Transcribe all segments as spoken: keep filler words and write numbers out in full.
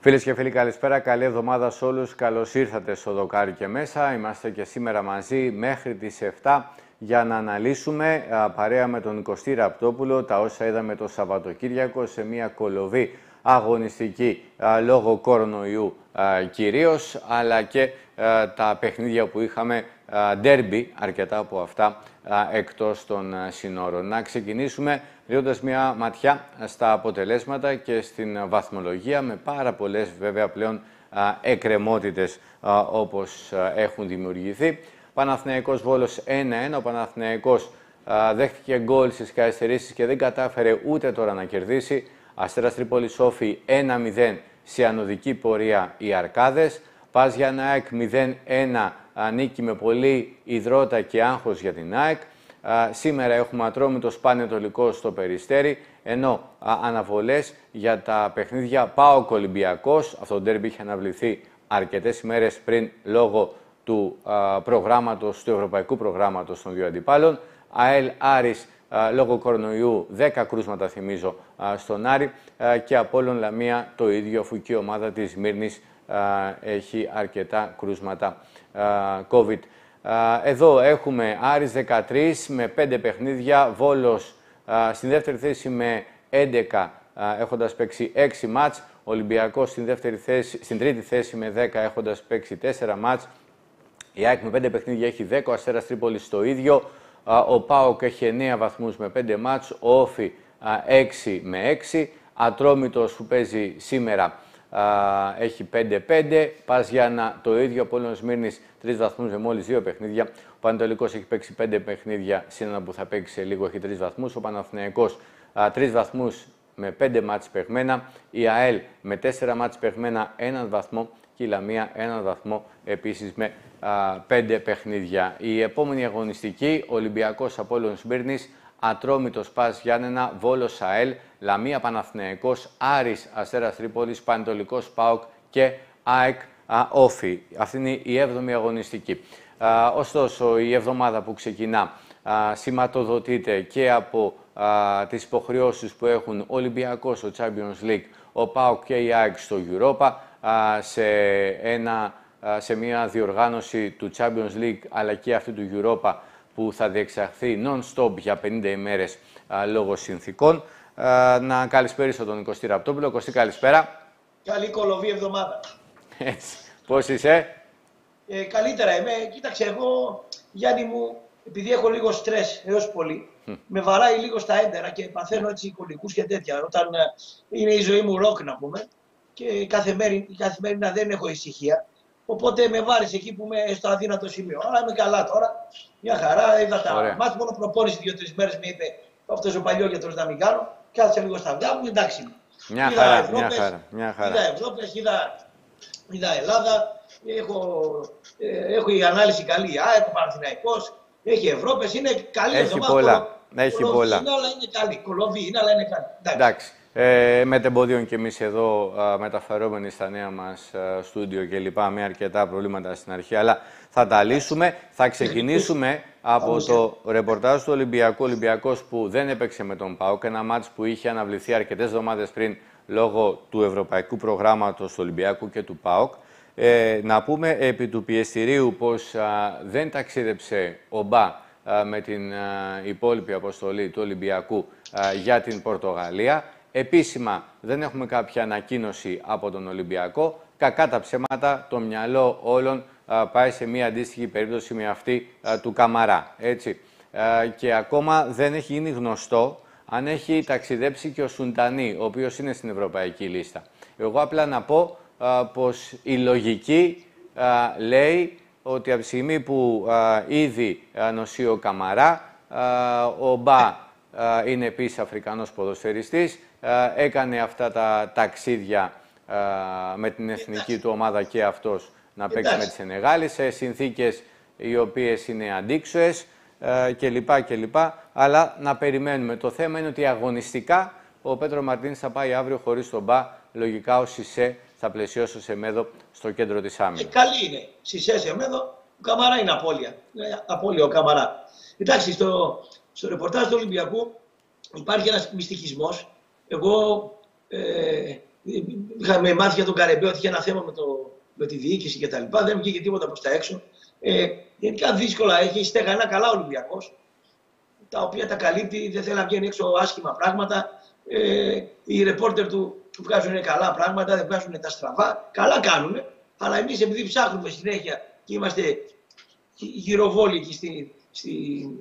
Φίλες και φίλοι, καλησπέρα. Καλή εβδομάδα σε όλους. Καλώς ήρθατε στο Δοκάρι και μέσα. Είμαστε και σήμερα μαζί μέχρι τις επτά για να αναλύσουμε α, παρέα με τον Κωστή Ραπτόπουλο τα όσα είδαμε το Σαββατοκύριακο σε μια κολοβή αγωνιστική α, λόγω κορονοϊού α, κυρίως, αλλά και α, τα παιχνίδια που είχαμε ντέρμπι, αρκετά από αυτά α, εκτός των α, συνόρων. Να ξεκινήσουμε ρίχνοντας μια ματιά στα αποτελέσματα και στην βαθμολογία, με πάρα πολλές βέβαια πλέον α, εκκρεμότητες α, όπως α, έχουν δημιουργηθεί. Παναθηναϊκός Βόλος ένα ένα, ο Παναθηναϊκός α, δέχτηκε γκολ στις καθυστερήσεις και δεν κατάφερε ούτε τώρα να κερδίσει. Αστέρας Τρίπολης Όφη ένα μηδέν σε ανωδική πορεία οι Αρκάδες. Πας Γιάννα ΑΕΚ μηδέν ένα, νίκη με πολύ υδρότα και άγχος για την ΑΕΚ. Α, σήμερα έχουμε Ατρόμητος Πανετολικός στο Περιστέρι, ενώ α, αναβολές για τα παιχνίδια ΠΑΟΚ Ολυμπιακός. Αυτό το ντέρμπι είχε αναβληθεί αρκετές ημέρες πριν λόγω του α, προγράμματος, του ευρωπαϊκού προγράμματος των δύο αντιπάλων. ΑΕΛ Άρης α, λόγω κορονοϊού, δέκα κρούσματα θυμίζω α, στον Άρη, α, και Απόλλων Λαμία το ίδιο, αφού και η ομάδα της Μύρνης α, έχει αρκετά κρούσματα α, COVID. Εδώ έχουμε Άρης δεκατρία με πέντε παιχνίδια, Βόλος α, στην δεύτερη θέση με έντεκα α, έχοντας παίξει έξι μάτς, Ολυμπιακός στην, δεύτερη θέση, στην τρίτη θέση με δέκα έχοντας παίξει τέσσερα μάτς, η ΑΕΚ με πέντε παιχνίδια έχει δέκα, ο Αστέρας Τρίπολης το ίδιο, α, ο ΠΑΟΚ έχει εννέα βαθμούς με πέντε μάτς, ο Όφη α, έξι με έξι, Ατρόμητος που παίζει σήμερα α, έχει πέντε πέντε, Πας Γιάννα το ίδιο, Απόλλωνας Σμύρνης τρεις βαθμούς με μόλις δύο παιχνίδια. Ο Πανετολικός έχει παίξει πέντε παιχνίδια, συν ένα που θα παίξει σε λίγο, έχει τρεις βαθμούς. Ο Παναθηναϊκός τρεις βαθμούς με πέντε μάτς παιγμένα. Η ΑΕΛ με τέσσερα μάτς παιγμένα, έναν βαθμό. Και η Λαμία έναν βαθμό επίσης με πέντε παιχνίδια. Η επόμενη αγωνιστική, Ολυμπιακός Απόλλων Σμύρνης, Ατρόμητος Πας Γιάννενα, Βόλος ΑΕΛ, Λαμία Παναθηναϊκός, Άρης Αστέρας Τρίπολης, Πανετολικός ΠΑΟΚ και ΑΕΚ Α, Όφη. Αυτή είναι η έβδομη αγωνιστική. Α, ωστόσο, η εβδομάδα που ξεκινά α, σηματοδοτείται και από α, τις υποχρεώσεις που έχουν ο Ολυμπιακός στο Champions League, ο ΠΑΟΚ και η ΑΕΚ στο Europa, α, σε, ένα, α, σε μια διοργάνωση του Champions League αλλά και αυτή του Europa που θα διεξαχθεί non-stop για πενήντα ημέρες α, λόγω συνθήκων. Α, να καλησπέρισω τον Κωστή Ραπτόπουλο. Κωστή, καλησπέρα. Καλή κολοβή εβδομάδα. Έτσι. Πώς είσαι? Ε, καλύτερα είμαι. Κοίταξε, εγώ, Γιάννη μου, επειδή έχω λίγο στρες έως πολύ, mm. με βαράει λίγο στα έντερα και παθαίνω έτσι κολικούς και τέτοια. Όταν ε, είναι η ζωή μου ροκ, να πούμε, και καθημερινά δεν έχω ησυχία. Οπότε με βάρεσε εκεί που είμαι στο αδύνατο σημείο. Αλλά είμαι καλά τώρα. Μια χαρά. Είδα τα μάτια, μόνο προπόνηση δύο-τρεις μέρες με είπε αυτός ο παλιόγετρος να μην κάνω. Κάθισα λίγο στα αυγά μου, εντάξει. Μια είδα χαρά, Ευρώπες, μια χαρά, μια χαρά. είδα Ευρώπες, είδα, είδα Ελλάδα. Έχω, ε, έχω η ανάλυση καλή. ΑΕΚ, ο Παναθηναϊκός, έχει Ευρώπες, είναι καλή έχει εβδομάδα. Πολλά. Έχει κολοβή πολλά. Είναι, αλλά είναι καλή. Κολοβή είναι, αλλά είναι καλή. Εντάξει. Ε, με τεμποδίων και εμείς εδώ α, μεταφερόμενοι στα νέα μας α, στούντιο και λοιπά, με αρκετά προβλήματα στην αρχή, αλλά θα τα λύσουμε. Θα ξεκινήσουμε από το ρεπορτάζ του Ολυμπιακού. Ολυμπιακός που δεν έπαιξε με τον ΠΑΟΚ, ένα μάτς που είχε αναβληθεί αρκετές εβδομάδες πριν λόγω του ευρωπαϊκού προγράμματος του Ολυμπιακού και του ΠΑΟΚ. Ε, να πούμε επί του πιεστηρίου πως α, δεν ταξίδεψε ο Μπα α, με την α, υπόλοιπη αποστολή του Ολυμπιακού α, για την Πορτογαλία. Επίσημα δεν έχουμε κάποια ανακοίνωση από τον Ολυμπιακό. Κακά τα ψέματα, το μυαλό όλων α, πάει σε μια αντίστοιχη περίπτωση με αυτή α, του Καμαρά. Έτσι. Α, και ακόμα δεν έχει γίνει γνωστό αν έχει ταξιδέψει και ο Σουντανί, ο οποίος είναι στην ευρωπαϊκή λίστα. Εγώ απλά να πω α, πως η λογική α, λέει ότι από τη στιγμή που α, ήδη α, νοσεί ο Καμαρά, α, ο Μπα α, είναι επίσης Αφρικανός ποδοσφαιριστής, α, έκανε αυτά τα ταξίδια α, με την εθνική του ομάδα και αυτός να παίξει με τη Σενεγάλη σε συνθήκες οι οποίες είναι αντίξωες κλπ. κλπ. Αλλά να περιμένουμε. Το θέμα είναι ότι αγωνιστικά ο Πέτρο Μαρτίνς θα πάει αύριο χωρίς τον Μπα. Λογικά ο Σισέ θα πλαισιώσει ο Σεμέδο στο κέντρο της άμυνας. Ε, καλή είναι. Σισέ, Σεμέδο. Ο Καμαρά είναι απώλεια. Είναι απώλεια ο Καμαρά. Εντάξει, στο, στο ρεπορτάζ του Ολυμπιακού υπάρχει ένας μυστικισμός. Εγώ ε, είχαμε μάθει για τον Καρεμπέ ότι είχε ένα θέμα με, το, με τη διοίκηση κτλ. Δεν βγήκε τίποτα προς τα έξω. Ε, γενικά δύσκολα έχει στεγανά καλά ο Ολυμπιακός, τα οποία τα καλύπτει, δεν θέλει να βγαίνει έξω άσχημα πράγματα. Ε, οι ρεπόρτερ του, του βγάζουν καλά πράγματα, δεν βγάζουν τα στραβά. Καλά κάνουν, αλλά εμείς επειδή ψάχνουμε συνέχεια και είμαστε γυροβόλικοι στη, στη,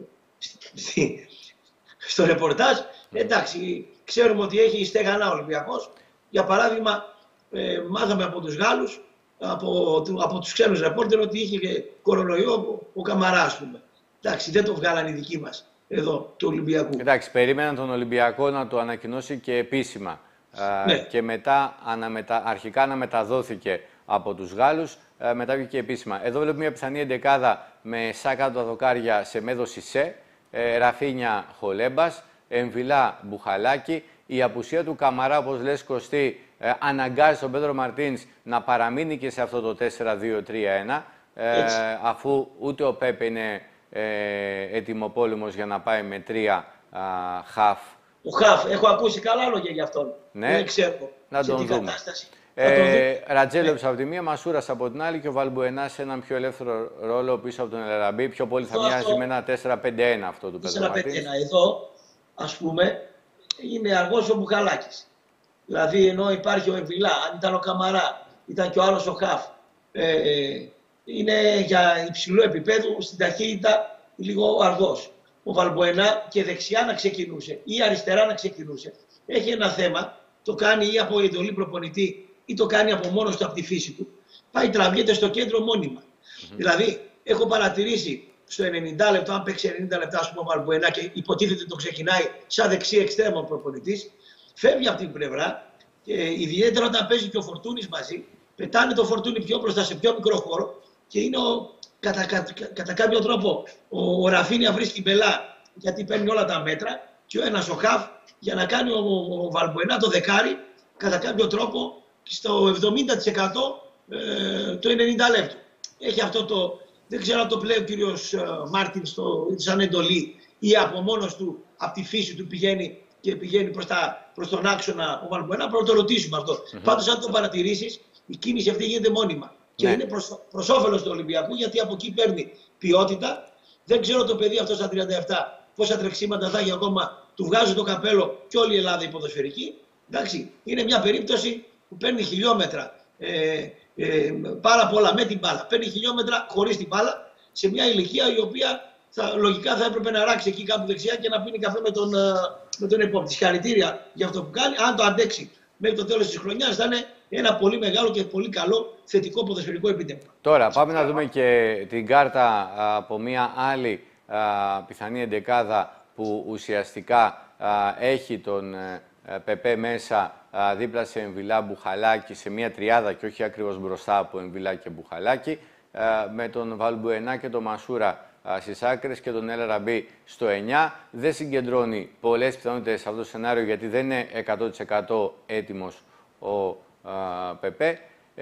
στη, στο ρεπορτάζ, εντάξει, ξέρουμε ότι έχει στεγανά ο Ολυμπιακός. Για παράδειγμα, ε, μάθαμε από τους Γάλλους, από, από τους ξένους ρεπόρτερ, ότι είχε κορονοϊό ο Καμαρά, ας πούμε. Εντάξει, δεν το βγάλαν οι δικοί μας εδώ του Ολυμπιακού. Εντάξει, περίμεναν τον Ολυμπιακό να το ανακοινώσει και επίσημα. Ναι. Ε, και μετά αναμετα... αρχικά αναμεταδόθηκε από τους Γάλλους, ε, μετά βγήκε επίσημα. Εδώ βλέπουμε μια πιθανή εντεκάδα με Σάκα τα δοκάρια σε Μέδο Σισέ, ε, Ραφίνια Χολέμπας, Εμβιλά Μπουχαλάκη. Η απουσία του Καμαρά, όπως λες Κωστή, ε, αναγκάζει τον Πέντρο Μαρτίνς να παραμείνει και σε αυτό το τέσσερα δύο τρία ένα, ε, αφού ούτε ο Πέπε είναι ε, ετοιμοπόλεμος για να πάει με τρία α, χαφ. Ο χαφ, έχω ακούσει καλά λόγια για αυτόν. Ναι. Δεν ξέρω να σε τον τι δούμε. κατάσταση. Ε, Ρατζέλοβιτς από τη μία, Μασούρας από την άλλη και ο Βαλμπουενάς σε έναν πιο ελεύθερο ρόλο πίσω από τον Ελαραμπή. Πιο πολύ θα μοιάζει αυτό... με ένα τέσσερα πέντε ένα αυτό του Πέντρο Μαρτίνς. τέσσερα πέντε ένα. Εδώ, ας πούμε, είναι αργός ο Μπουχαλάκης. Δηλαδή, ενώ υπάρχει ο Εμβιλά, αν ήταν ο Καμαρά, ήταν και ο άλλος ο Χαφ. Ε, ε, είναι για υψηλό επίπεδο, στην ταχύτητα λίγο αργός. Ο Βαλμπουενά και δεξιά να ξεκινούσε ή αριστερά να ξεκινούσε. Έχει ένα θέμα, το κάνει ή από εντολή προπονητή ή το κάνει από μόνος του από τη φύση του. Πάει τραβιέται στο κέντρο μόνιμα. Mm-hmm. Δηλαδή, έχω παρατηρήσει στο ενενήντα λεπτό, αν παίξει ενενήντα λεπτά, ας πούμε, ο Βαλμπουενά και υποτίθεται το ξεκινάει σαν δεξί εξτρέμο προπονητής, φεύγει από την πλευρά και ιδιαίτερα όταν παίζει και ο Φορτούνης μαζί, πετάνε το Φορτούνη πιο μπροστά σε πιο μικρό χώρο και είναι ο, κατά, κατά, κατά κάποιο τρόπο ο, ο Ραφίνια βρίσκει μπελά γιατί παίρνει όλα τα μέτρα και ο ένας ο Χαφ για να κάνει ο, ο, ο Βαλμπουενά το δεκάρι κατά κάποιο τρόπο στο εβδομήντα τοις εκατό ε, το ενενήντα λεπτό. Έχει αυτό το, δεν ξέρω αν το πλέει ο κύριος ε, Μάρτιν σαν εντολή ή από μόνος του, από τη φύση του πηγαίνει και πηγαίνει προς, τα, προς τον άξονα ο Βαλμπουενά, πρέπει να το ρωτήσουμε αυτό. Mm-hmm. Πάντως, αν το παρατηρήσεις, η κίνηση αυτή γίνεται μόνιμα. Και ναι. είναι προς, προς όφελος του Ολυμπιακού, γιατί από εκεί παίρνει ποιότητα. Δεν ξέρω το παιδί αυτό στα τριάντα επτά πόσα τρεξίματα θα έχει ακόμα. Του βγάζει το καπέλο και όλη η Ελλάδα η ποδοσφαιρική. Εντάξει, είναι μια περίπτωση που παίρνει χιλιόμετρα ε, ε, πάρα πολλά με την μπάλα. Παίρνει χιλιόμετρα χωρίς την μπάλα σε μια ηλικία η οποία θα, λογικά θα έπρεπε να ράξει εκεί κάπου δεξιά και να πίνει καφέ με τον, με τον επόπτη. Συγχαρητήρια για αυτό που κάνει. Αν το αντέξει μέχρι το τέλος της χρονιάς, θα είναι ένα πολύ μεγάλο και πολύ καλό θετικό ποδοσφαιρικό επιτεύγμα. Τώρα, πάμε να δούμε και την κάρτα από μια άλλη α, πιθανή εντεκάδα που ουσιαστικά α, έχει τον ε, Πεπέ μέσα α, δίπλα σε Εμβιλά Μπουχαλάκη, σε μια τριάδα και όχι ακριβώς μπροστά από Εμβιλά και Μπουχαλάκη, α, με τον Βαλμπουενά και τον Μασούρα στις άκρες και τον Ελαραμπή στο εννιά. Δεν συγκεντρώνει πολλές πιθανότητες σε αυτό το σενάριο γιατί δεν είναι εκατό τοις εκατό έτοιμος ο α, Πεπέ.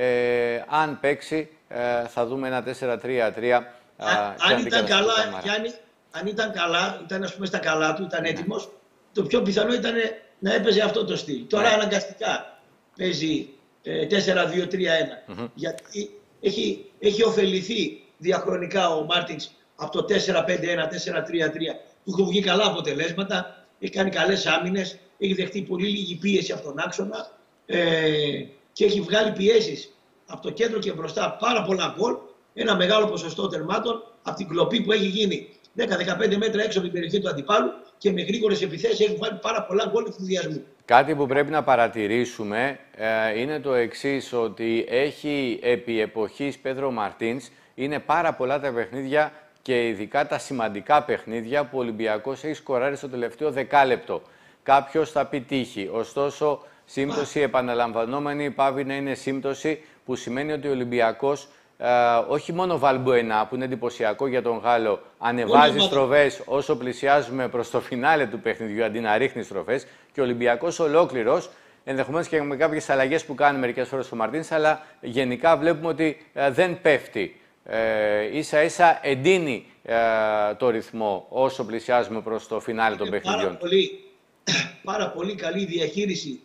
Ε, αν παίξει ε, θα δούμε ένα τέσσερα τρία τρία. Αν, αν ήταν καλά, Γιάννη, αν ήταν καλά, ήταν ας πούμε στα καλά του, ήταν έτοιμος, ναι. το πιο πιθανό ήταν να έπαιζε αυτό το στυλ. Τώρα ναι. αναγκαστικά παίζει ε, τέσσερα δύο τρία ένα. Mm-hmm. Γιατί έχει, έχει ωφεληθεί διαχρονικά ο Μάρτινς από το τέσσερα πέντε ένα τέσσερα τρία τρία. Του έχουν βγει καλά αποτελέσματα, έχει κάνει καλές άμυνες, έχει δεχτεί πολύ λίγη πίεση από τον άξονα ε, και έχει βγάλει πιέσεις από το κέντρο και μπροστά πάρα πολλά γκολ. Ένα μεγάλο ποσοστό τερμάτων από την κλοπή που έχει γίνει δέκα με δεκαπέντε μέτρα έξω από την περιοχή του αντιπάλου και με γρήγορες επιθέσεις έχει βγάλει πάρα πολλά γκολ ευθυνδιασμού. Κάτι που πρέπει να παρατηρήσουμε ε, είναι το εξής, ότι έχει επί εποχής Πέντρο Μαρτίνς, είναι πάρα πολλά τα παιχνίδια και ειδικά τα σημαντικά παιχνίδια που ο Ολυμπιακός έχει σκοράρει στο τελευταίο δεκάλεπτο. Κάποιος θα πει τύχη. Ωστόσο, σύμπτωση επαναλαμβανόμενη πάβει να είναι σύμπτωση που σημαίνει ότι ο Ολυμπιακός ε, όχι μόνο Βαλμπουενά, που είναι εντυπωσιακό για τον Γάλλο, ανεβάζει στροφές όσο πλησιάζουμε προς το φινάλε του παιχνιδιού αντί να ρίχνει στροφές, και ο Ολυμπιακός ολόκληρος, ενδεχομένως και με κάποιες αλλαγές που κάνει μερικές φορές ο Μαρτίνς, αλλά γενικά βλέπουμε ότι ε, δεν πέφτει. Ε, ίσα ίσα εντείνει ε, το ρυθμό όσο πλησιάζουμε προς το φινάλε των παιχνιδιών. Πάρα πολύ, πάρα πολύ καλή διαχείριση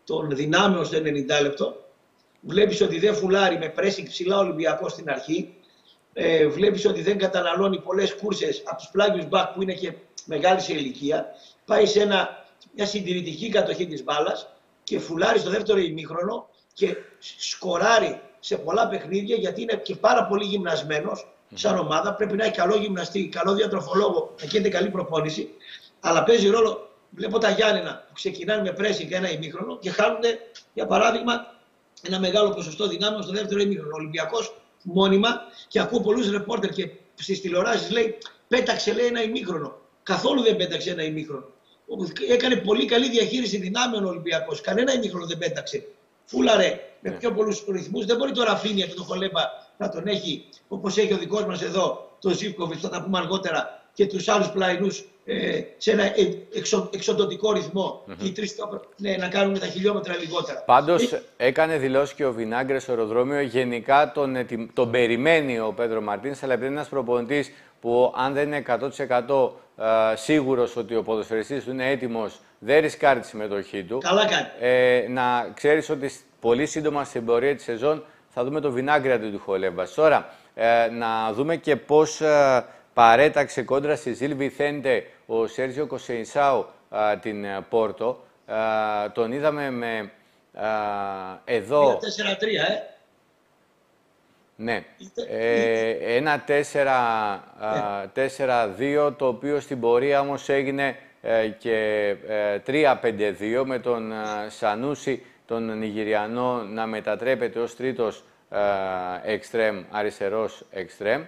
των δυνάμεων στο ενενήντα λεπτό. Βλέπεις ότι δεν φουλάρει με πρέσινγκ ψηλά ο Ολυμπιακός στην αρχή. Ε, βλέπεις ότι δεν καταναλώνει πολλές κούρσες από τους πλάγιους μπακ που είναι και μεγάλη σε ηλικία. Πάει σε ένα, μια συντηρητική κατοχή της μπάλας και φουλάρει στο δεύτερο ημίχρονο και σκοράρει σε πολλά παιχνίδια, γιατί είναι και πάρα πολύ γυμνασμένος σαν ομάδα. Πρέπει να έχει καλό γυμναστή, καλό διατροφολόγο, να γίνεται καλή προπόνηση. Αλλά παίζει ρόλο. Βλέπω τα Γιάννενα που ξεκινάνε με pressing ένα ημίχρονο και χάνουν, για παράδειγμα, ένα μεγάλο ποσοστό δυνάμεων στο δεύτερο ημίχρονο. Ο Ολυμπιακός μόνιμα, και ακούω πολλούς ρεπόρτερ και στις τηλεοράσεις λέει πέταξε, λέει, ένα ημίχρονο. Καθόλου δεν πέταξε ένα ημίχρονο. Έκανε πολύ καλή διαχείριση δυνάμεων ο Ολυμπιακός. Κανένα ημίχρονο δεν πέταξε. Φούλαρε με πιο πολλούς ρυθμούς. Δεν μπορεί το Ραφίνια και το Χολέμπα να τον έχει όπως έχει ο δικός μας εδώ, τον Ζίβκοβιτς, θα τα πούμε αργότερα, και τους άλλους πλαϊνούς ε, σε ένα εξο, εξοδοτικό ρυθμό. Mm-hmm. Οι τρεις, ναι, να κάνουν τα χιλιόμετρα λιγότερα. Πάντως ε... έκανε δηλώσει και ο Βινάγκρε στο αεροδρόμιο. Γενικά τον, τον περιμένει ο Πέντρο Μαρτίνες, αλλά επειδή είναι ένας προπονητής που αν δεν είναι εκατό τοις εκατό ε, σίγουρος ότι ο ποδοσφαιριστής του είναι έτοιμος, δεν ρισκάρει τη συμμετοχή του. Καλά κάνει. Ε, να ξέρεις ότι πολύ σύντομα στην πορεία της σεζόν θα δούμε το Βινάγκρε αντί του Χολέμπας. Τώρα, ε, να δούμε και πώς ε, παρέταξε κόντρα στη Ζιλ Βιθέντε ο Σέρζιο Κοσεϊσάου την Πόρτο. Α, τον είδαμε με α, εδώ... τέσσερα τρία, ε. Ναι. Ε, ένα τέσσερα δύο, το οποίο στην πορεία όμως έγινε ε, και ε, τρία πέντε δύο, με τον ε, Σανούσι, τον Νιγηριανό, να μετατρέπεται ως τρίτος εξτρέμ, αριστερός εξτρέμ.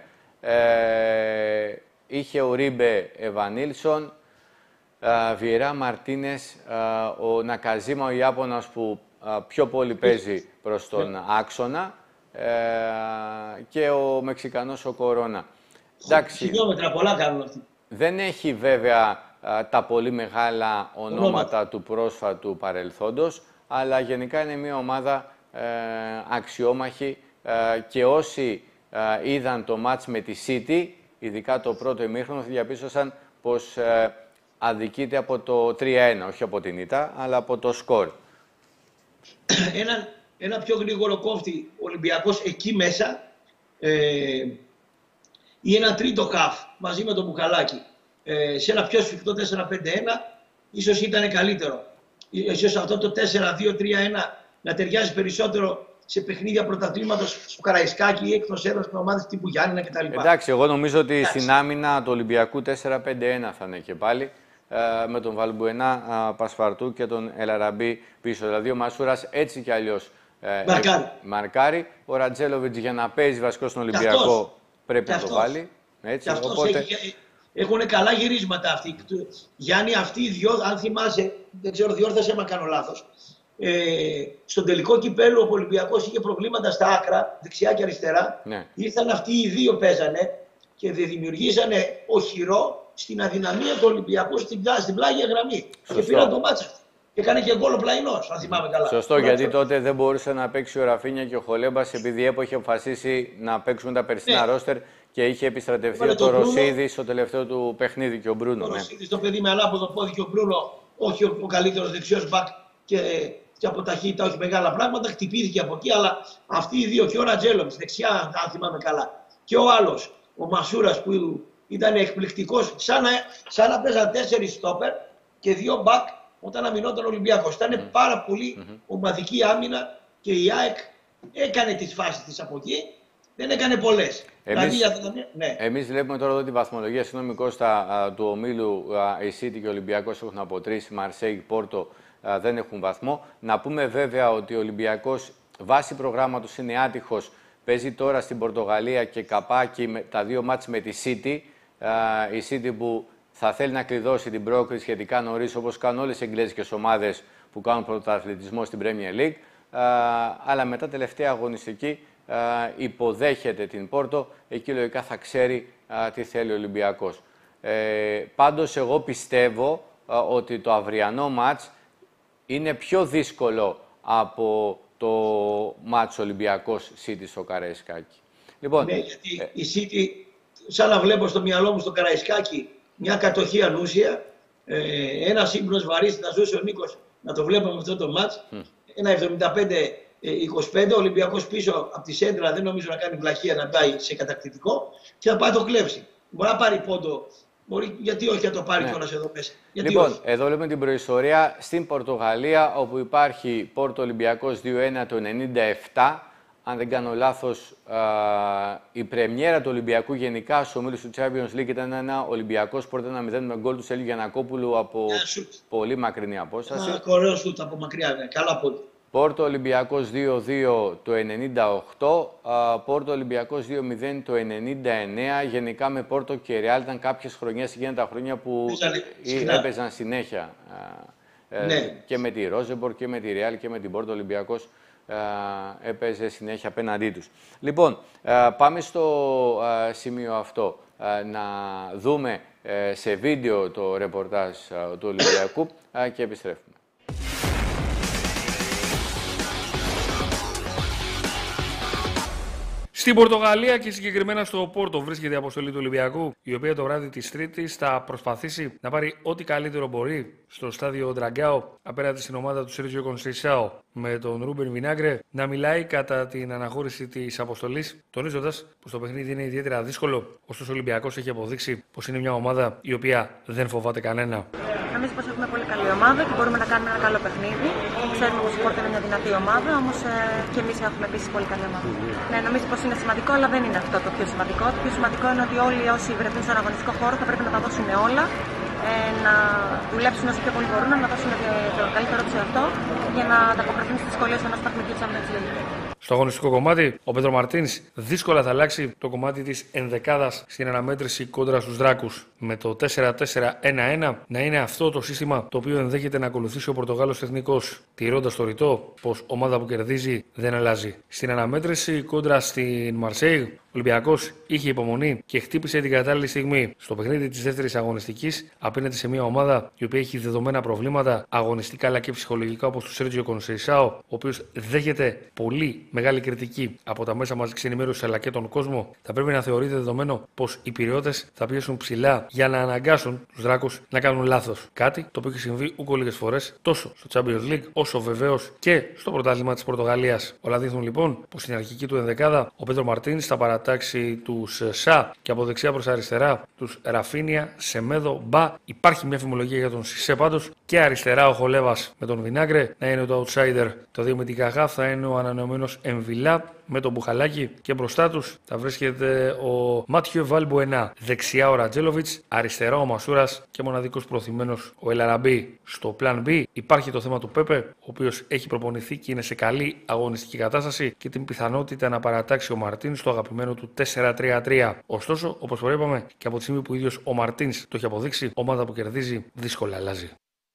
Ε, είχε ο Ρίμπε Ευανίλσον, Βιερά Μαρτίνες, ο Νακαζίμα, ο Ιάπωνας, που α, πιο πολύ παίζει προς τον άξονα, ε, και ο Μεξικανός ο Κορώνα. Εντάξει, χιλιόμετρα πολλά κάνουν αυτοί. Δεν έχει βέβαια α, τα πολύ μεγάλα ονόματα του πρόσφατου παρελθόντος, αλλά γενικά είναι μια ομάδα ε, αξιόμαχη, ε, και όσοι ε, είδαν το μάτς με τη City, ειδικά το πρώτο ημίχρονο, διαπίστωσαν πως ε, αδικείται από το τρία ένα, όχι από την ήττα, αλλά από το σκορ. Ένα, ένα πιο γρήγορο κόφτη ο Ολυμπιακός εκεί μέσα, ε, ή ένα τρίτο χαφ μαζί με τον Μπουκαλάκη, ε, σε ένα πιο σφιχτό τέσσερα πέντε ένα, ίσως ήταν καλύτερο. Ίσως αυτό το τέσσερα δύο τρία ένα να ταιριάζει περισσότερο σε παιχνίδια πρωταθλήματος στο Καραϊσκάκι ή εκτός έδρας με ομάδες τύπου Γιάννενα κτλ. Εντάξει, εγώ νομίζω ότι Εντάξει. στην άμυνα του Ολυμπιακού τέσσερα πέντε ένα θα είναι και πάλι, ε, με τον Βαλμπουενά ε, Πασφαρτού και τον Ελαραμπή πίσω. Δηλαδή ο Μασούρας έτσι κι αλλιώς ε, μαρκάρει. Ε, μαρκάρει. Ο Ρατζέλοβιτς, για να παίζει βασικό στον Ολυμπιακό, αυτός. πρέπει και να αυτός. το βάλει. Έτσι, οπότε... έχει, έχουν καλά γυρίσματα αυτοί. Γιάννη, αυτοί οι δυο, αν θυμάσαι, δεν ξέρω, διόρθωσε αν κάνω λάθος. Ε, στον τελικό κυπέλλου ο Ολυμπιακός είχε προβλήματα στα άκρα, δεξιά και αριστερά. Ναι. Ήρθαν αυτοί οι δύο, παίζανε και δημιουργήσανε οχυρό στην αδυναμία του Ολυμπιακού στην, στην πλάγια γραμμή. Σωστό. Και πήραν το μάτσα. Και έκανε και γκολ ο πλαϊνός, αν θυμάμαι καλά. Σωστό, γιατί τότε δεν μπορούσε να παίξει ο Ραφίνια και ο Χολέμπας, επειδή έπο είχε αποφασίσει να παίξουν τα περσινά ναι. ρόστερ και είχε επιστρατευτεί ο το Ρωσίδη στο τελευταίο του παιχνίδι και ο Μπρούνο. Ο ναι. Ρωσίδης, το παιδί με ανάποδο πόδι, και ο Μπρούνο, όχι ο, ο καλύτερος δεξιός μπακ και, και από ταχύτητα, όχι μεγάλα πράγματα. Χτυπήθηκε από εκεί, αλλά αυτοί οι δύο, και ο Ρατζέλοβιτς δεξιά, αν θυμάμαι καλά, και ο άλλος, ο Μασούρας, που ήταν εκπληκτικός, σαν να, σαν να παίζαν τέσσερις στόπερ και δύο μπακ όταν αμυνόταν ο Ολυμπιακός. Ήταν mm. πάρα πολύ mm -hmm. ομαδική άμυνα και η ΑΕΚ έκανε τις φάσεις της από εκεί, δεν έκανε πολλές. Εμείς, δηλαδή, ναι. εμείς βλέπουμε τώρα εδώ τη βαθμολογία, συγγνώμη Κώστα, του ομίλου. Η City και ο Ολυμπιακός έχουν από τρεις, Μαρσέιγ, Πόρτο δεν έχουν βαθμό. Να πούμε βέβαια ότι ο Ολυμπιακός βάσει προγράμματος είναι άτυχος. Παίζει τώρα στην Πορτογαλία και καπάκι με, τα δύο μάτς με τη City. Η City που θα θέλει να κλειδώσει την πρόκριση σχετικά νωρίς, όπως κάνουν όλες οι εγγλέζικες ομάδες που κάνουν πρωταθλητισμό στην Premier League. Αλλά μετά τελευταία αγωνιστική υποδέχεται την Πόρτο. Εκεί λογικά θα ξέρει τι θέλει ο Ολυμπιακός. Ε, πάντως εγώ πιστεύω ότι το αυριανό μάτς είναι πιο δύσκολο από το μάτς Ολυμπιακός City στο Καραϊσκάκι. Λοιπόν, ναι, γιατί ε... η City, σαν να βλέπω στο μυαλό μου στο Καραϊσκάκι, μια κατοχή ανούσια, ε, ένα σύμπνος βαρύς, να ζούσε ο Νίκος να το βλέπαμε αυτό το μάτς. Mm. Ένα εβδομήντα πέντε είκοσι πέντε, ο Ολυμπιακός πίσω από τη σέντρα δεν νομίζω να κάνει βλαχεία να πάει σε κατακτητικό και να πάει το κλέψει. Μπορεί να πάρει πόντο, μπορεί, γιατί όχι να το πάρει ναι. κιόλας εδώ μέσα. Γιατί λοιπόν, όχι. εδώ βλέπουμε την προϊστορία στην Πορτογαλία, όπου υπάρχει Πόρτο Ολυμπιακός δύο ένα το ενενήντα επτά. Αν δεν κάνω λάθος, α, η πρεμιέρα του Ολυμπιακού γενικά στους ομίλους του Champions League ήταν ένα Ολυμπιακός πρώτα ένα μηδέν με γκολ του Στέλιου Γιαννακόπουλου από yeah, πολύ μακρινή απόσταση. Ένα κορέο σουτ από μακριά, ναι. Καλά πόντι. Πόρτο Ολυμπιακός δύο δύο το ενενήντα οκτώ, α, Πόρτο Ολυμπιακός δύο μηδέν το ενενήντα εννέα. Γενικά με Πόρτο και Ρεάλ ήταν κάποιες χρονιές, εκείνα τα χρόνια που Έπαιζαν, έπαιζαν συνέχεια. Α, ναι. ε, και με τη Ρόζεμπορ και με τη Ρεάλ και με την Πόρτο Ολυμπιακός. Uh, έπαιζε συνέχεια απέναντί τους. Λοιπόν, uh, πάμε στο uh, σημείο αυτό uh, να δούμε uh, σε βίντεο το ρεπορτάζ uh, του Ολυμπιακού uh, και επιστρέφουμε. Στην Πορτογαλία και συγκεκριμένα στο Πόρτο βρίσκεται η αποστολή του Ολυμπιακού, η οποία το βράδυ της Τρίτης θα προσπαθήσει να πάρει ό,τι καλύτερο μπορεί στο στάδιο Ντραγκάο απέναντι στην ομάδα του Σέρτζιο Κονσεϊσάο με τον Ρούμπεν Βινάγκρε να μιλάει κατά την αναχώρηση της αποστολής, τονίζοντας πως το παιχνίδι είναι ιδιαίτερα δύσκολο. Ωστόσο, ο Ολυμπιακός έχει αποδείξει πως είναι μια ομάδα η οποία δεν φοβάται κανένα. Νομίζω πως έχουμε πολύ καλή ομάδα και μπορούμε να κάνουμε ένα καλό παιχνίδι. Ξέρουμε πως η Πόρτο είναι μια δυνατή ομάδα, όμως ε, και εμείς έχουμε επίσης πολύ καλή ομάδα. Ναι, νομίζω πως είναι σημαντικό, αλλά δεν είναι αυτό το πιο σημαντικό. Το πιο σημαντικό είναι ότι όλοι όσοι βρεθούν στον αγωνιστικό χώρο θα πρέπει να τα δώσουν όλα, ε, να δουλέψουν όσο πιο πολύ μπορούν, να δώσουν το καλύτερο του εαυτό για να ανταποκριθούν στις δυσκολίες ενός παιχνιδιού της Champions League. Στο αγωνιστικό κομμάτι, ο Πέτρο Μαρτίνς δύσκολα θα αλλάξει το κομμάτι της ενδεκάδας στην αναμέτρηση κόντρα στους Δράκους. Με το τέσσερα τέσσερα ένα ένα να είναι αυτό το σύστημα το οποίο ενδέχεται να ακολουθήσει ο Πορτογάλος τεχνικός, τηρώντας το ρητό πως ομάδα που κερδίζει δεν αλλάζει. Στην αναμέτρηση κόντρα στην Μαρσέιγ, ο Ολυμπιακός είχε υπομονή και χτύπησε την κατάλληλη στιγμή. Στο παιχνίδι της δεύτερης αγωνιστικής, απέναντι σε μια ομάδα η οποία έχει δεδομένα προβλήματα αγωνιστικά αλλά και ψυχολογικά όπως του Σέρτζιο Κονσεϊσάο, ο οποίος δέχεται πολύ μεγάλη κριτική από τα μέσα μαζικής ενημέρωσης αλλά και τον κόσμο, θα πρέπει να θεωρείται δεδομένο πως οι Πειριώτες θα πιέσουν ψηλά για να αναγκάσουν τους Δράκους να κάνουν λάθος. Κάτι το οποίο έχει συμβεί ούκο λίγες φορές τόσο στο Champions League όσο βεβαίως και στο πρωτάθλημα της Πορτογαλίας. Όλα δείχνουν λοιπόν πως στην αρχική του ενδεκάδα ο Πέτρο Μαρτίνς θα παρατάξει τους Σα και από δεξιά προς αριστερά τους Ραφίνια, Σεμέδο, Μπα. Υπάρχει μια φημολογία για τον Σισε πάντως και αριστερά ο Χολέβας με τον Βινάγκρε να είναι το outsider. Το δύο με την Καγά θα είναι ο ανανεωμένος Εμβιλά με τον Μπουχαλάκη και μπροστά τους θα βρίσκεται ο Μάτιο Βαλμπουενά. Δεξιά ο Ρατζέλοβιτς, αριστερά ο Μασούρας και μοναδικός προωθημένος ο Ελαραμπή. Στο plan B υπάρχει το θέμα του Πέπε, ο οποίος έχει προπονηθεί και είναι σε καλή αγωνιστική κατάσταση και την πιθανότητα να παρατάξει ο Μαρτίν στο αγαπημένο του τέσσερα τρία τρία. Ωστόσο, όπως προείπαμε και από τη στιγμή που ο ίδιος ο Μαρτίν το έχει αποδείξει, ομάδα που κερδίζει δύσκολα αλλάζει.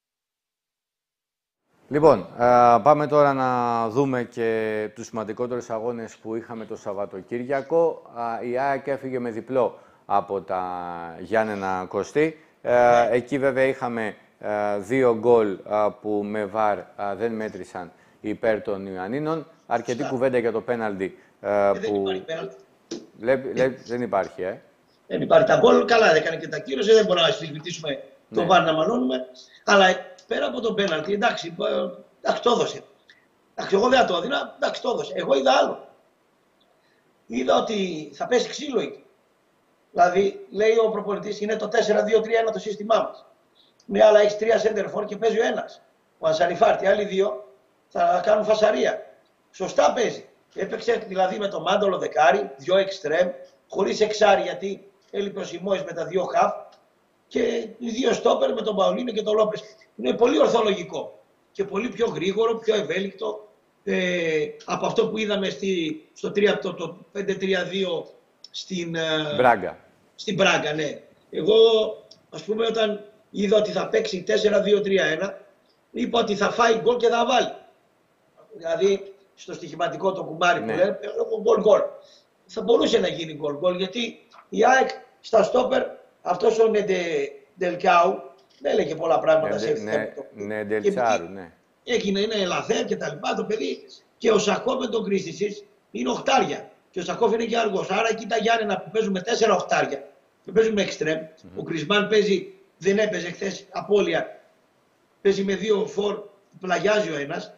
Λοιπόν, πάμε τώρα να δούμε και τους σημαντικότερους αγώνες που είχαμε το Σαββατοκύριακο. Η ΑΕΚ έφυγε με διπλό από τα Γιάννενα Κωστή. Εκεί βέβαια είχαμε δύο γκολ που με βαρ δεν μέτρησαν υπέρ των Ιωαννίνων. Αρκετή κουβέντα για το πέναλτι που... Δεν υπάρχει, ε. Δεν υπάρχει. Τα γκολ καλά έκανε και τα κύρωσε, δεν μπορούμε να συζητήσουμε το βαρ να μαλώνουμε. Αλλά πέρα από το πέναλτι, εντάξει, εντάξει, το έδωσε. Εντάξει, εγώ δεν το έδινα, εντάξει, το έδωσε. Εγώ είδα άλλο. Είδα ότι θα πέσει ξύλο εκεί. Δηλαδή, λέει ο προπονητής, είναι το τέσσερα δύο τρία ένα το σύστημά μας. Ναι, αλλά έχει τρία center for και παίζει ο ένας. Ο Ανσαριφάρτη, οι άλλοι δύο θα κάνουν φασαρία. Σωστά παίζει. Έπαιξε δηλαδή με το Μάντολο δεκάρι, δύο εξτρέμ, χωρίς εξάρι γιατί έλειπε ο Σιμόης με τα δύο χαφ. Και οι δύο στόπερ με τον Παολίνο και τον Λόπες. Είναι πολύ ορθολογικό και πολύ πιο γρήγορο, πιο ευέλικτο ε, από αυτό που είδαμε στη, στο τρία, το, το πέντε τρία δύο στην Μπράγκα. Στην Μπράγκα, ναι. Εγώ, ας πούμε, όταν είδα ότι θα παίξει τέσσερα δύο τρία ένα, είπα ότι θα φάει γκολ και θα βάλει. Δηλαδή, στο στοιχηματικό το κουμπάρι ναι. που λένε, γκολ γκολ. Θα μπορούσε να γίνει γκολ γκολ, γιατί η ΑΕΚ στα στόπερ, αυτός ο Νεντελκάου δεν έλεγε πολλά πράγματα σε ευθέτω. Νεντελτσάρου, ναι. Έγινε, είναι ελαθέα και τα λοιπά το παιδί. Και ο Σακό με τον Κρίστησης είναι οχτάρια. Και ο Σακόφ είναι και αργός. Άρα εκεί τα Γιάννενα που παίζουν με τέσσερα οχτάρια και παίζουν με εξτρέμ. Mm-hmm. Ο Κρισμάν παίζει, δεν έπαιζε χθες απώλεια. Παίζει με δύο φορ πλαγιάζει ο ένας.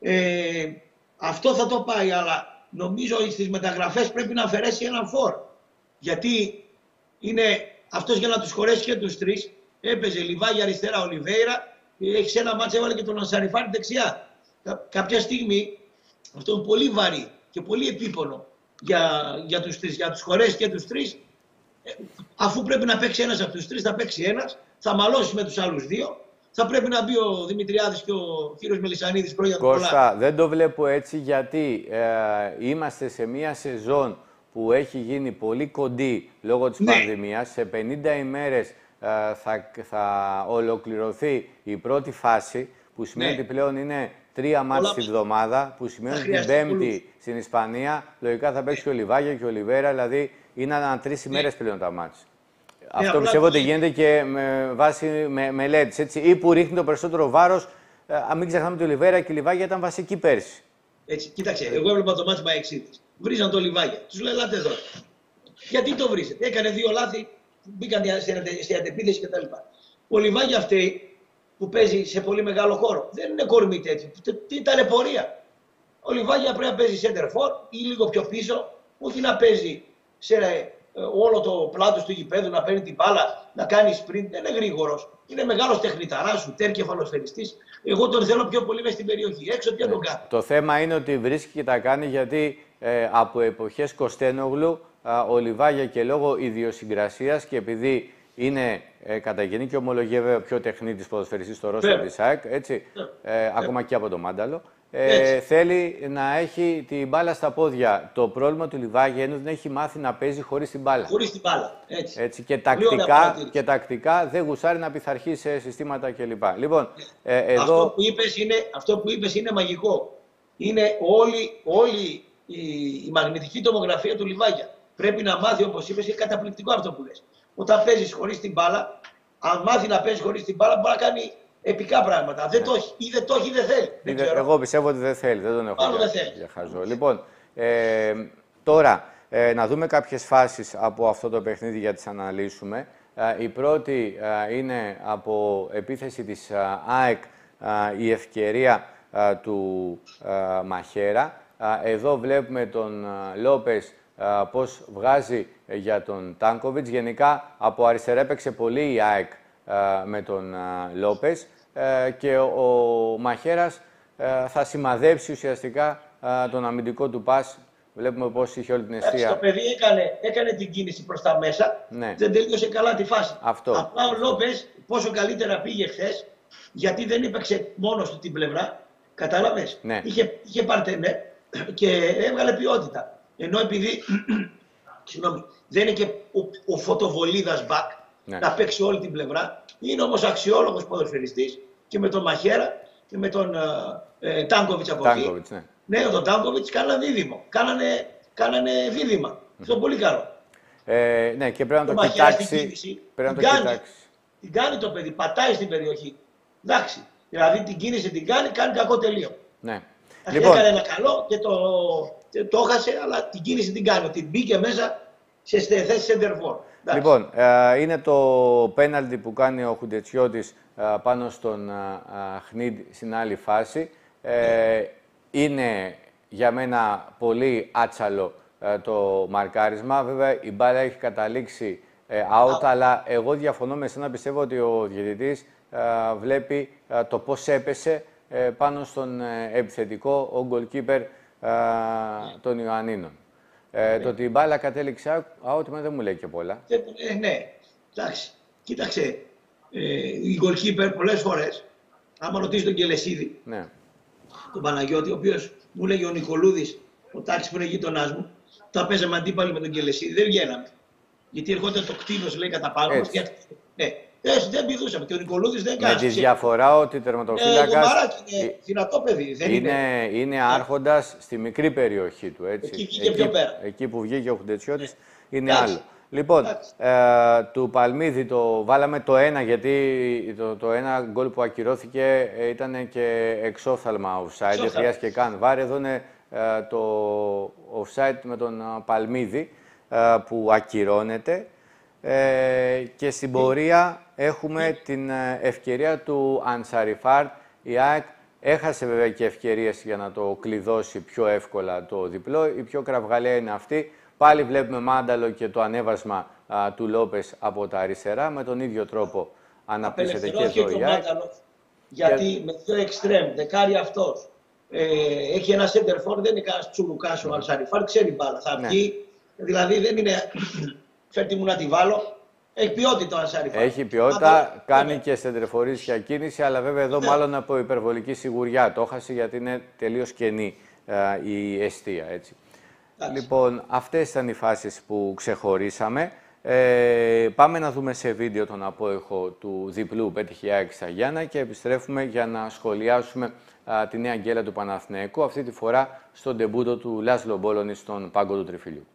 Ε, αυτό θα το πάει, αλλά νομίζω ότι στις μεταγραφές πρέπει να αφαιρέσει έναν φορ. Γιατί είναι αυτός για να τους χωρέσει και τους τρεις. Έπαιζε Λιβάγη αριστερά, Ολιβέηρα, έχει σε ένα μάτς έβαλε και τον Ανσαριφάρη δεξιά. Κα, κάποια στιγμή αυτό είναι πολύ βαρύ και πολύ επίπονο για, για τους τρεις, για τους χωρέσει και τους τρεις. Ε, αφού πρέπει να παίξει ένας από τους τρεις, θα παίξει ένας, θα μαλώσει με τους άλλους δύο. Θα πρέπει να μπει ο Δημητριάδης και ο κύριος Μελισσανίδης πρώην. Κώστα, δεν το βλέπω έτσι, γιατί ε, είμαστε σε μια σεζόν που έχει γίνει πολύ κοντή λόγω της ναι. πανδημίας. Σε πενήντα ημέρες ε, θα, θα ολοκληρωθεί η πρώτη φάση, που σημαίνει ναι. ότι πλέον είναι τρία μάτς την εβδομάδα, που σημαίνει ότι την Πέμπτη πολύ. Στην Ισπανία λογικά θα παίξει ναι. και ο Λιβάγια και ο Ολιβέρα, δηλαδή είναι ανά τρεις ημέρες ναι. πλέον τα μάτς. Ναι, αυτό πιστεύω ότι γίνεται και με βάση με, μελέτης, έτσι, ή που ρίχνει το περισσότερο βάρος. Αν μην ξεχνάμε ότι ο Ολιβέρα και η Λιβάγια ήταν βασική πέρσι. Έτσι, κοίταξε, εγώ έβλεπα το μάτς με εξήντα. Βρίζαν το Λιβάγια. Τους λέει, ελάτε εδώ. Γιατί το βρίζετε? Έκανε δύο λάθη, μπήκαν στην αντεπίθεση κτλ. Ο Λιβάγια αυτή που παίζει σε πολύ μεγάλο χώρο δεν είναι κορμί τέτοιο. Τι ταλαιπωρία. Ο Λιβάγια πρέπει να παίζει center for ή λίγο πιο πίσω, όχι να παίζει σε όλο το πλάτος του γηπέδου, να παίρνει την μπάλα, να κάνει sprint. Δεν είναι γρήγορος. Είναι μεγάλος τεχνηταράς, σουτέρ, κεφαλοσφαιριστής. Εγώ τον θέλω πιο πολύ μες στην περιοχή. Έξω πια τον κάνω. Το θέμα είναι ότι βρίσκει και τα κάνει, γιατί ε, από εποχές Κωστένογλου ο Λιβάγια, και λόγω ιδιοσυγκρασίας και επειδή είναι ε, κατά γενή και ομολογία βέβαια πιο τεχνίτης ποδοσφαιριστής στο ρόστερ της ΑΕΚ, έτσι, ε, ακόμα και από το Μάνταλο, ε, θέλει να έχει την μπάλα στα πόδια. Το πρόβλημα του Λιβάγια είναι ότι δεν έχει μάθει να παίζει χωρίς την μπάλα. Χωρίς την μπάλα, έτσι. έτσι και, τακτικά, και τακτικά δεν γουσάρει να πειθαρχεί σε συστήματα κλπ. Λοιπόν, ε, εδώ... αυτό, που είπες είναι, αυτό που είπες είναι μαγικό. Είναι όλη, όλη η, η μαγνητική τομογραφία του Λιβάγια. Πρέπει να μάθει, όπως είπες, είναι καταπληκτικό αυτό που λες. Όταν παίζεις χωρίς την μπάλα, αν μάθει να παίζει χωρίς την μπάλα, μπορεί να κάνει επικά πράγματα. Δεν το έχει ή δεν το έχει ή δεν θέλει. Δεν ξέρω. Εγώ πιστεύω ότι δεν θέλει. Δεν τον έχω για, δεν θέλει. για χαζό. Λοιπόν, ε, τώρα ε, να δούμε κάποιες φάσεις από αυτό το παιχνίδι για να τις αναλύσουμε. Ε, η πρώτη ε, είναι από επίθεση της ε, ΑΕΚ, ε, η ευκαιρία ε, του ε, Μαχέρα. Ε, εδώ βλέπουμε τον ε, Λόπες Uh, πώς βγάζει uh, για τον Τάνκοβιτς. Γενικά από αριστερά έπαιξε πολύ η ΑΕΚ uh, με τον uh, Λόπες uh, και ο, ο Μαχέρας uh, θα σημαδέψει ουσιαστικά uh, τον αμυντικό του πας. Βλέπουμε πώς είχε όλη την αιστεία. Το παιδί έκανε, έκανε την κίνηση προς τα μέσα, ναι. δεν τελείωσε καλά τη φάση. Αυτό. Απλά ο Λόπες πόσο καλύτερα πήγε χθες, γιατί δεν έπαιξε μόνος του την πλευρά, κατάλαβες. Ναι. Είχε, είχε παρτενέ και έβγαλε ποιότητα. Ενώ επειδή συγγνώμη, δεν είναι και ο, ο φωτοβολίδας μπακ ναι. να παίξει όλη την πλευρά, είναι όμως αξιόλογος ποδοσφαιριστής και με τον Μαχέρα και με τον ε, Τάνκοβιτς από εκεί. Ναι, ναι, τον Τάνκοβιτς κάνανε δίδυμο. Κάνανε, κάνανε δίδυμα. Mm. Αυτό είναι πολύ καλό. Ε, ναι, και πρέπει να το, το κοιτάξει. Κίνηση, πρέπει να την, το κάνει, κοιτάξει. την κάνει το παιδί, πατάει στην περιοχή. Εντάξει, δηλαδή την κίνηση την κάνει, κάνει κακό τελείω. Ναι. Λοιπόν, έκανε ένα καλό και το, το έχασε, αλλά την κίνηση την κάνει. Την μπήκε μέσα σε θέση center for. Λοιπόν, ε, είναι το πέναλτι που κάνει ο Χουντετσιώτης ε, πάνω στον ε, Χνίντ στην άλλη φάση. Ε, mm. Είναι για μένα πολύ άτσαλο ε, το μαρκάρισμα. Βέβαια η μπάλα έχει καταλήξει ε, out, ah. αλλά εγώ διαφωνώ με εσένα. Πιστεύω ότι ο διαιτητής ε, βλέπει ε, το πώς έπεσε πάνω στον επιθετικό, ο goalkeeper των Ιωαννίνων. Ε, το ότι η μπάλα κατέληξε out, δεν μου λέει και πολλά. Ε, ναι, εντάξει. Κοίταξε, ε, η goalkeeper πολλές φορές, άμα ρωτήσει τον Κελεσίδη, ναι. τον Παναγιώτη, ο οποίος μου λέγει ο Νικολούδης, ο Τάκης που είναι γείτονάς μου, τα παίζαμε αντίπαλοι με τον Κελεσίδη, δεν βγαίναμε. Γιατί ερχόταν το κτίνος, λέει, κατά πάνω μας. Ναι. Έτσι, δεν πηδούσαμε και ο Νικολούδης δεν κάνει. Με τη διαφορά ότι τερματοφύλακας. Ε, είναι δυνατό παιδί. Δεν είναι, είναι, είναι άρχοντας στη μικρή περιοχή του. Έτσι. Εκεί βγήκε πιο πέρα. Εκεί που βγήκε ο Χουντετσιώτης είναι Άξι. άλλο. Λοιπόν, ε, του Παλμίδη το βάλαμε το ένα, γιατί το, το ένα γκολ που ακυρώθηκε ήταν και εξόφθαλμα offside. Δεν χρειάστηκε καν βάρ. Εδώ είναι ε, το offside με τον Παλμίδη ε, που ακυρώνεται. Ε, και στην πορεία έχουμε την ευκαιρία του Ανσαριφάρ. Η ΑΕΚ Έχασε βέβαια και ευκαιρίες για να το κλειδώσει πιο εύκολα το διπλό. Η πιο κραυγαλαία είναι αυτή. Πάλι βλέπουμε Μάνταλο και το ανέβασμα α, του Λόπες από τα αριστερά. Με τον ίδιο τρόπο αναπτύσσεται και εδώ η ΑΕΚ. Γιατί και... με δύο εξτρέμ, δεκάρι αυτός, ε, έχει ένα center for, δεν είναι κανένας τσουλουκάς ο Αλσαριφάρ, ξέρει μπάλα. Θα ναι. βγει, δηλαδή δεν είναι φέρτη μου να τη βάλω. Έχει ποιότητα ο Αλσαριφάρ. Έχει ποιότητα, Άρα, κάνει ναι. και σεντερφορίσια κίνηση, αλλά βέβαια εδώ ναι. μάλλον από υπερβολική σιγουριά. Το έχασε γιατί είναι τελείως κενή α, η εστία, έτσι. Άξι. Λοιπόν, αυτές ήταν οι φάσεις που ξεχωρίσαμε. Ε, πάμε να δούμε σε βίντεο τον απόϊχο του διπλού πέτυχε η ΑΕΚ στα Γιάννα και επιστρέφουμε για να σχολιάσουμε α, τη νέα γκέλα του Παναθηναϊκού, αυτή τη φορά στον ντεμπούτο του Λάσλο Μπόλωνη στον πάγκο του Τριφυλιού.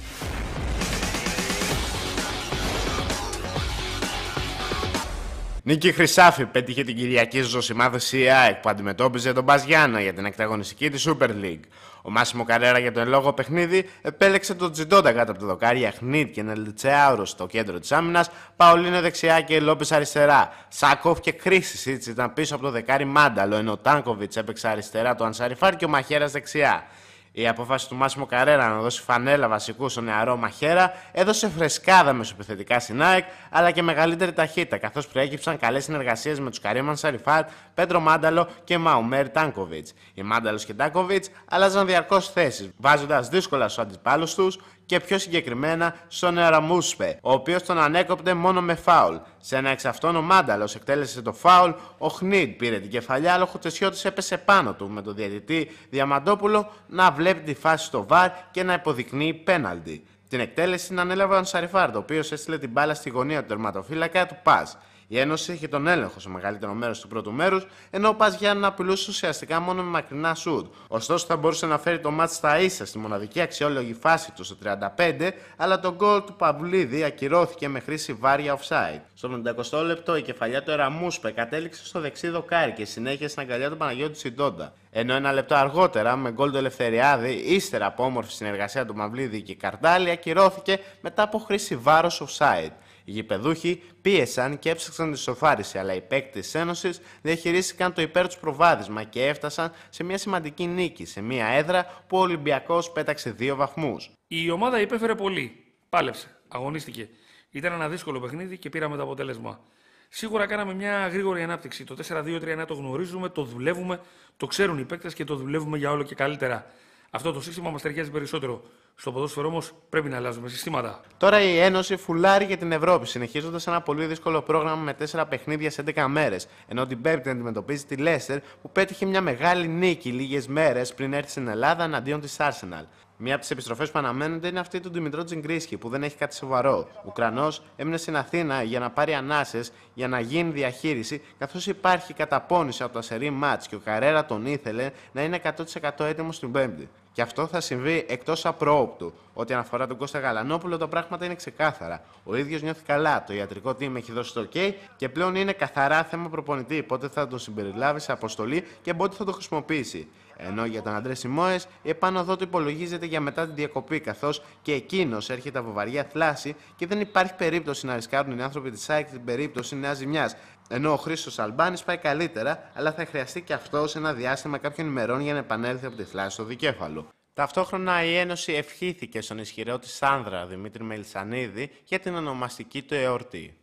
Νίκη Χρυσάφη πέτυχε την Κυριακή στο Ζωσιμάδες η ΑΕΚ που αντιμετώπιζε τον Μπας Γιάννα για την εκταγωνιστική της Super League. Ο Μάσιμο Καρέρα για το εν λόγω παιχνίδι επέλεξε τον Τζιντόντα κάτω από το δοκάρι, Αχνίτ και Νελτσεάουρο στο κέντρο της άμυνας, Παολίνο δεξιά και Λόπες αριστερά. Σάκοφ και Κρίσισιτς ήταν πίσω από το δεκάρι Μάνταλο, ενώ ο Τάνκοβιτς έπαιξε αριστερά το Ανσαριφάρ και ο Μαχέρας δεξιά. Η απόφαση του Μάσιμο Καρέρα να δώσει φανέλα βασικού στο νεαρό Μαχέρα έδωσε φρεσκάδα μεσοπιθετικά στην ΑΕΚ, αλλά και μεγαλύτερη ταχύτητα, καθώς προέκυψαν καλές συνεργασίες με τους Καρίμ Ανσαριφάρ, Πέντρο Μάνταλο και Μαουμέρ Τάνκοβιτς. Οι Μάνταλος και Τάνκοβιτς άλλαζαν διαρκώς θέσεις, βάζοντας δύσκολα στους αντιπάλους τους και πιο συγκεκριμένα στον Εραμούσπε, ο οποίος τον ανέκοπτε μόνο με φάουλ. Σε ένα εξ αυτών ο Μάνταλος εκτέλεσε το φάουλ, ο Χνίτ πήρε την κεφαλιά, αλλά ο Χουτσεσιώτης έπεσε πάνω του, με τον διαιτητή Διαμαντόπουλο να βλέπει τη φάση στο βαρ και να υποδεικνύει πέναλτι. Την εκτέλεση την ανέλαβε ο Ανσαριφάρ, ο οποίος έστειλε την μπάλα στη γωνία του τερματοφύλακα του Πας. Η Ένωση είχε τον έλεγχο στο μεγαλύτερο μέρος του πρώτου μέρους, ενώ ο Πας Γιάννα απειλούσε ουσιαστικά μόνο με μακρινά σουτ. Ωστόσο, θα μπορούσε να φέρει το μάτς στα ίσα στη μοναδική αξιόλογη φάση του στο τριάντα πέντε, αλλά το γκολ του Παυλίδη ακυρώθηκε με χρήση βάρια offside. Στο πενηκοστό λεπτό η κεφαλιά του Εραμούσπε κατέληξε στο δεξί δοκάρι και συνέχισε στην αγκαλιά του Παναγιώτη Τσιντόντα. Ενώ ένα λεπτό αργότερα, με γκολ του Ελευθεριάδη, ύστερα από όμορφη συνεργασία του Μαυλίδη και Καρδάλη, ακυρώθηκε μετά από χρήση βάρος offside. Οι γηπεδούχοι πίεσαν και έψαξαν τη σοφάριση, αλλά οι παίκτες της Ένωσης διαχειρίστηκαν το υπέρ τους προβάδισμα και έφτασαν σε μια σημαντική νίκη, σε μια έδρα που ο Ολυμπιακός πέταξε δύο βαθμούς. Η ομάδα υπέφερε πολύ. Πάλεψε, αγωνίστηκε. Ήταν ένα δύσκολο παιχνίδι και πήραμε το αποτέλεσμα. Σίγουρα κάναμε μια γρήγορη ανάπτυξη. Το τέσσερα δύο τρία ένα το γνωρίζουμε, το δουλεύουμε, το ξέρουν οι παίκτες και το δουλεύουμε για όλο και καλύτερα. Αυτό το σύστημα μας ταιριάζει περισσότερο. Στο ποδόσφαιρο όμως πρέπει να αλλάζουμε συστήματα. Τώρα η Ένωση φουλάρει για την Ευρώπη, συνεχίζοντας ένα πολύ δύσκολο πρόγραμμα με τέσσερα παιχνίδια σε έντεκα μέρες. Ενώ την Πέμπτη αντιμετωπίζει τη Λέστερ που πέτυχε μια μεγάλη νίκη λίγες μέρες πριν έρθει στην Ελλάδα εναντίον της Arsenal. Μία από τις επιστροφές που αναμένονται είναι αυτή του Δημητρό Τζιγκρίσκι, που δεν έχει κάτι σοβαρό. Ο Ουκρανός έμεινε στην Αθήνα για να πάρει ανάσες για να γίνει διαχείριση, καθώς υπάρχει καταπώνηση από το ασερί μάτς και ο Καρέρα τον ήθελε να είναι εκατό τοις εκατό έτοιμος την Πέμπτη. Και αυτό θα συμβεί εκτός απρόοπτου. Ό,τι αναφορά τον Κώστα Γαλανόπουλο, τα πράγματα είναι ξεκάθαρα. Ο ίδιος νιώθει καλά, το ιατρικό team έχει δώσει το OK και πλέον είναι καθαρά θέμα προπονητή. Πότε θα τον συμπεριλάβει σε αποστολή και πότε θα το χρησιμοποιήσει. Ενώ για τον Αντρέ Σιμόες, η επάνωδό του υπολογίζεται για μετά την διακοπή, καθώς και εκείνος έρχεται από βαριά θλάση και δεν υπάρχει περίπτωση να ρισκάρουν οι άνθρωποι της ΑΕΚ την περίπτωση νέας ζημιάς. Ενώ ο Χρήστος Αλμπάνης πάει καλύτερα, αλλά θα χρειαστεί και αυτός ένα διάστημα κάποιων ημερών για να επανέλθει από τη θλάση στο δικέφαλο. Ταυτόχρονα η Ένωση ευχήθηκε στον ισχυρό της άνδρα Δημήτρη Μελισσανίδη για την ονομαστική του εορτή.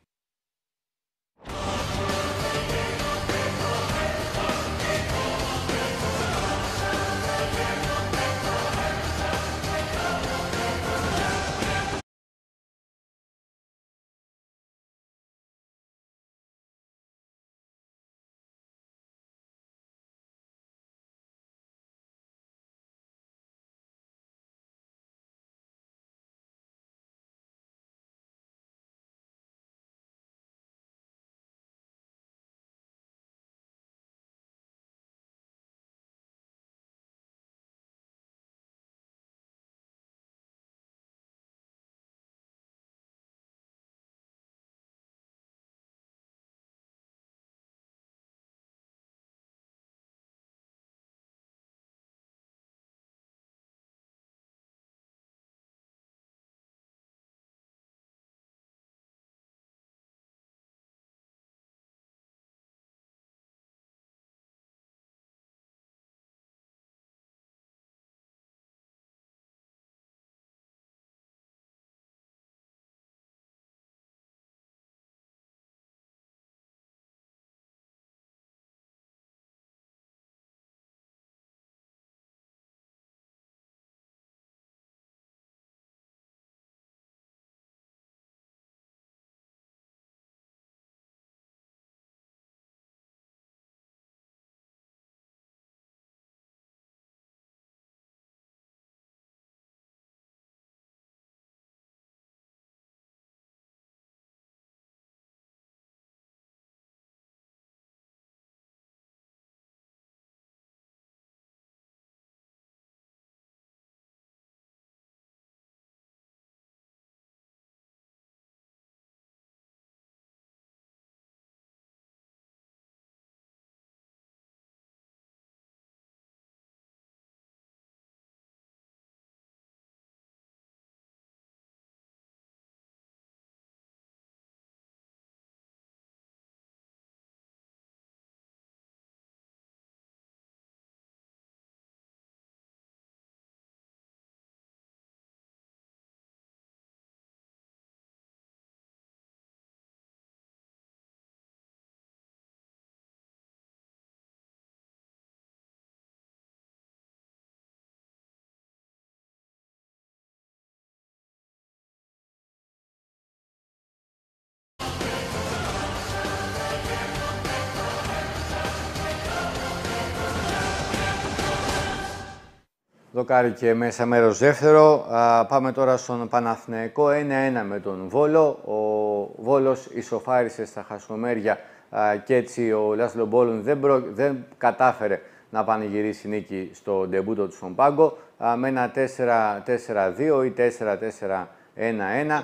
Δοκάρι και μέσα μέρος δεύτερο. Α, πάμε τώρα στον Παναθηναϊκό. ένα ένα με τον Βόλο. Ο Βόλος ισοφάρισε στα χασομέρια α, και έτσι ο Λάσλο Μπόλον δεν, προ... δεν κατάφερε να πανηγυρίσει νίκη στο ντεμπούτο του στον πάγκο. Α, με ένα τέσσερα τέσσερα δύο ή τέσσερα τέσσερα ένα ένα.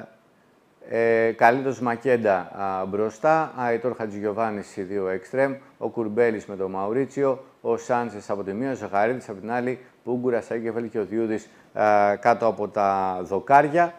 Ε, Καλύτος Μακέντα α, μπροστά, Αϊτόρ Χατζηγιοβάνης οι δύο εξτρέμ, ο Κουρμπέλης με τον Μαουρίτσιο, ο Σάντσες από τη μία, ο Ζαχαρίδης από την άλλη, Πούγκουρα, Σάκεφελ και ο Διούδης α, κάτω από τα δοκάρια.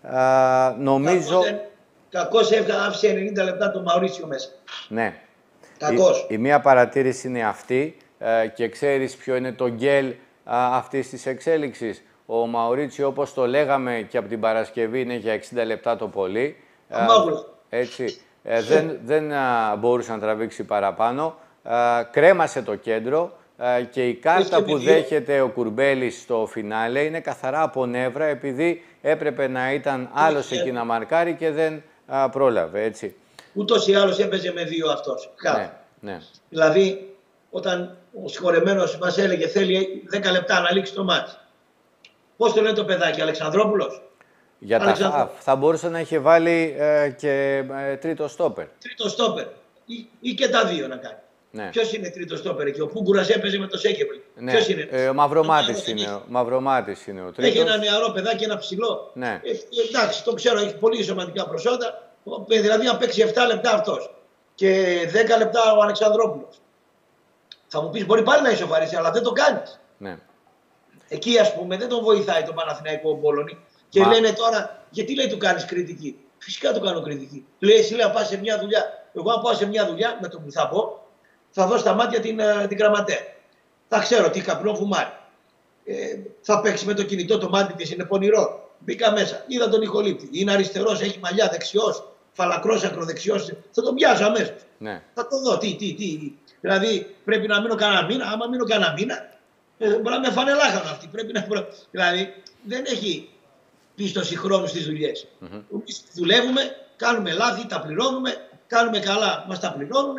Α, νομίζω... Κακώς άφησε ενενήντα λεπτά τον Μαουρίτσιο μέσα. Ναι. Κακώς. Η, η μία παρατήρηση είναι αυτή α, και ξέρεις ποιο είναι το γκέλ α, αυτής της εξέλιξης. Ο Μαουρίτσιο, όπως το λέγαμε και από την Παρασκευή, είναι για εξήντα λεπτά το πολύ. Αμάγουλα. Έτσι. Ε, δεν δεν α, μπορούσε να τραβήξει παραπάνω. Α, κρέμασε το κέντρο α, και η κάρτα που δέχεται ο Κουρμπέλης στο φινάλε είναι καθαρά από νεύρα, επειδή έπρεπε να ήταν άλλος εκεί να μαρκάρει και δεν α, πρόλαβε. Έτσι. Ούτως ή άλλως έπαιζε με δύο αυτός. Ναι, ναι. Δηλαδή, όταν ο συγχωρεμένος μας έλεγε θέλει δέκα λεπτά να λήξει το μάτς. Πώς το λένε το παιδάκι, Αλεξανδρόπουλος. Για τα χαφ θα μπορούσε να είχε βάλει ε, και ε, τρίτο στόπερ. Τρίτο στόπερ. Ή, ή και τα δύο να κάνει. Ναι. Ποιος είναι τρίτο στόπερ εκεί, ο Πούγκουρας έπαιζε με το Σέκεμπλ. Ναι. Ποιος είναι. Ε, ο Μαυρομάτης είναι, ο, Μαυρομάτης είναι ο τρίτος. Έχει ένα νεαρό παιδάκι, ένα ψηλό. Ναι. Ε, εντάξει, το ξέρω, έχει πολύ σωματικά προσόντα. Δηλαδή, αν παίξει επτά λεπτά αυτός και δέκα λεπτά ο Αλεξανδρόπουλος. Θα μου πεις, μπορεί πάλι να ισοφαρίσει, αλλά δεν το κάνεις. Ναι. Εκεί, ας πούμε, δεν τον βοηθάει το Παναθηναϊκό Μπόλωνη. Και Μα... λένε τώρα, γιατί λέει του κάνεις κριτική. Φυσικά του κάνω κριτική. Λέει, εσύ λέει, να πας σε μια δουλειά. Εγώ, αν πάω σε μια δουλειά, με το που θα πω, θα δω στα μάτια την, την γραμματέα. Θα ξέρω τι καπνό φουμάρει. Ε, θα παίξει με το κινητό, το μάτι της είναι πονηρό. Μπήκα μέσα, είδα τον ηχολήπτη. Είναι αριστερός, έχει μαλλιά, δεξιός, φαλακρός, ακροδεξιός. Θα τον πιάσω αμέσως. Ναι. Θα το δω. Τι, τι, τι. Δηλαδή, πρέπει να μείνω κανένα μήνα. Άμα μείνω κανένα μήνα, ε, μπορεί να με φάνε λάχανο αυτή. Πρέπει να... Δηλαδή, δεν έχει πίστοση χρόνου στις δουλειές. Mm-hmm. Δουλεύουμε, κάνουμε λάθη, τα πληρώνουμε, κάνουμε καλά, μας τα πληρώνουν.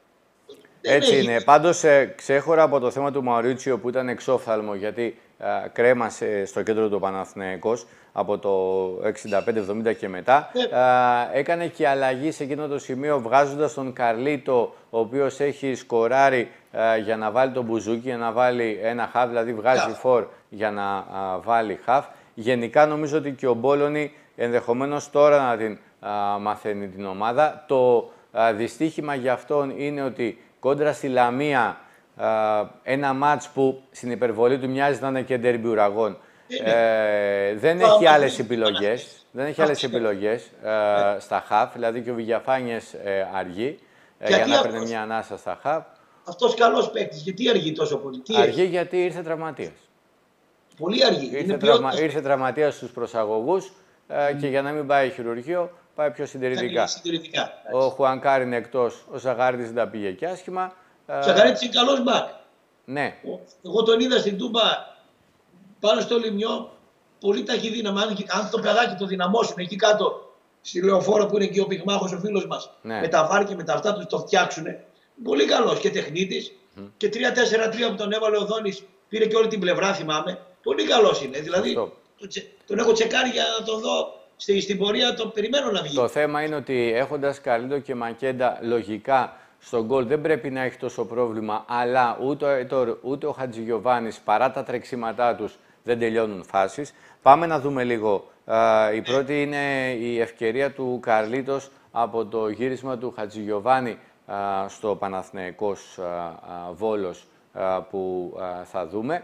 Έτσι έχει... είναι. Πάντως, ε, ξέχωρα από το θέμα του Μαουρίτσιο που ήταν εξόφθαλμο, γιατί ε, κρέμασε στο κέντρο του Παναθηναϊκός από το εξήντα πέντε εβδομήντα και μετά, ε, έκανε και αλλαγή σε εκείνο το σημείο, βγάζοντας τον Καρλίτο, ο οποίος έχει σκοράρει ε, για να βάλει τον μπουζούκι, για να βάλει ένα χαφ, δηλαδή βγάζει φορ για να α, βάλει χαφ. Γενικά νομίζω ότι και ο Μπόλωνη ενδεχομένως τώρα να την α, μαθαίνει την ομάδα. Το α, δυστύχημα για αυτόν είναι ότι κόντρα στη Λαμία, α, ένα μάτς που στην υπερβολή του μοιάζει να είναι και ντέρμπι ουραγών, ε, δεν έχει άλλες επιλογές, δεν έχει άλλες επιλογές ε, στα χαφ, δηλαδή και ο Βηγιαφάνιες ε, αργεί ε, για να παίρνει μια ανάσα στα χαφ. Αυτός καλός παίκτης, γιατί αργεί τόσο πολύ. Τι αργεί έχει? Γιατί ήρθε τραυματίας. Πολύ αργή. Ήρθε, είναι τραυμα... πιο... ήρθε τραυματίας στους προσαγωγούς ε, mm. και για να μην πάει χειρουργείο, πάει πιο συντηρητικά. συντηρητικά. Ο Χουανκάρ είναι εκτός, ο Ζαγαρίτης δεν τα πήγε και άσχημα. Ο Ζαγαρίτης είναι καλός μπακ. Ναι. Εγώ τον είδα στην Τούμπα πάνω στο Λιμιό, πολύ ταχυδύναμη. Αν το παιδάκι το δυναμώσουν εκεί κάτω, στη Λεωφόρο που είναι εκεί ο πυγμάχος ο φίλος μας, ναι. με τα βάρ και με τα αυτά του το φτιάξουν. Πολύ καλός και τεχνίτης. Mm. Και τρία τέσσερα τρία που τον έβαλε ο Δόνης, πήρε και όλη την πλευρά, θυμάμαι. Πολύ καλός είναι. Δηλαδή, το, τον έχω τσεκάρει για να τον δω στη, στην πορεία, το περιμένω να βγει. Το θέμα είναι ότι έχοντας Καλύτο και Μακέντα, λογικά στον γκολ δεν πρέπει να έχει τόσο πρόβλημα, αλλά ούτε, το, ούτε ο Χατζηγιοβάνης, παρά τα τρεξίματά τους, δεν τελειώνουν φάσεις. Πάμε να δούμε λίγο. Α, η πρώτη είναι η ευκαιρία του Καρλίτος από το γύρισμα του Χατζηγιοβάνη α, στο Παναθηναϊκός α, α, Βόλος α, που α, θα δούμε.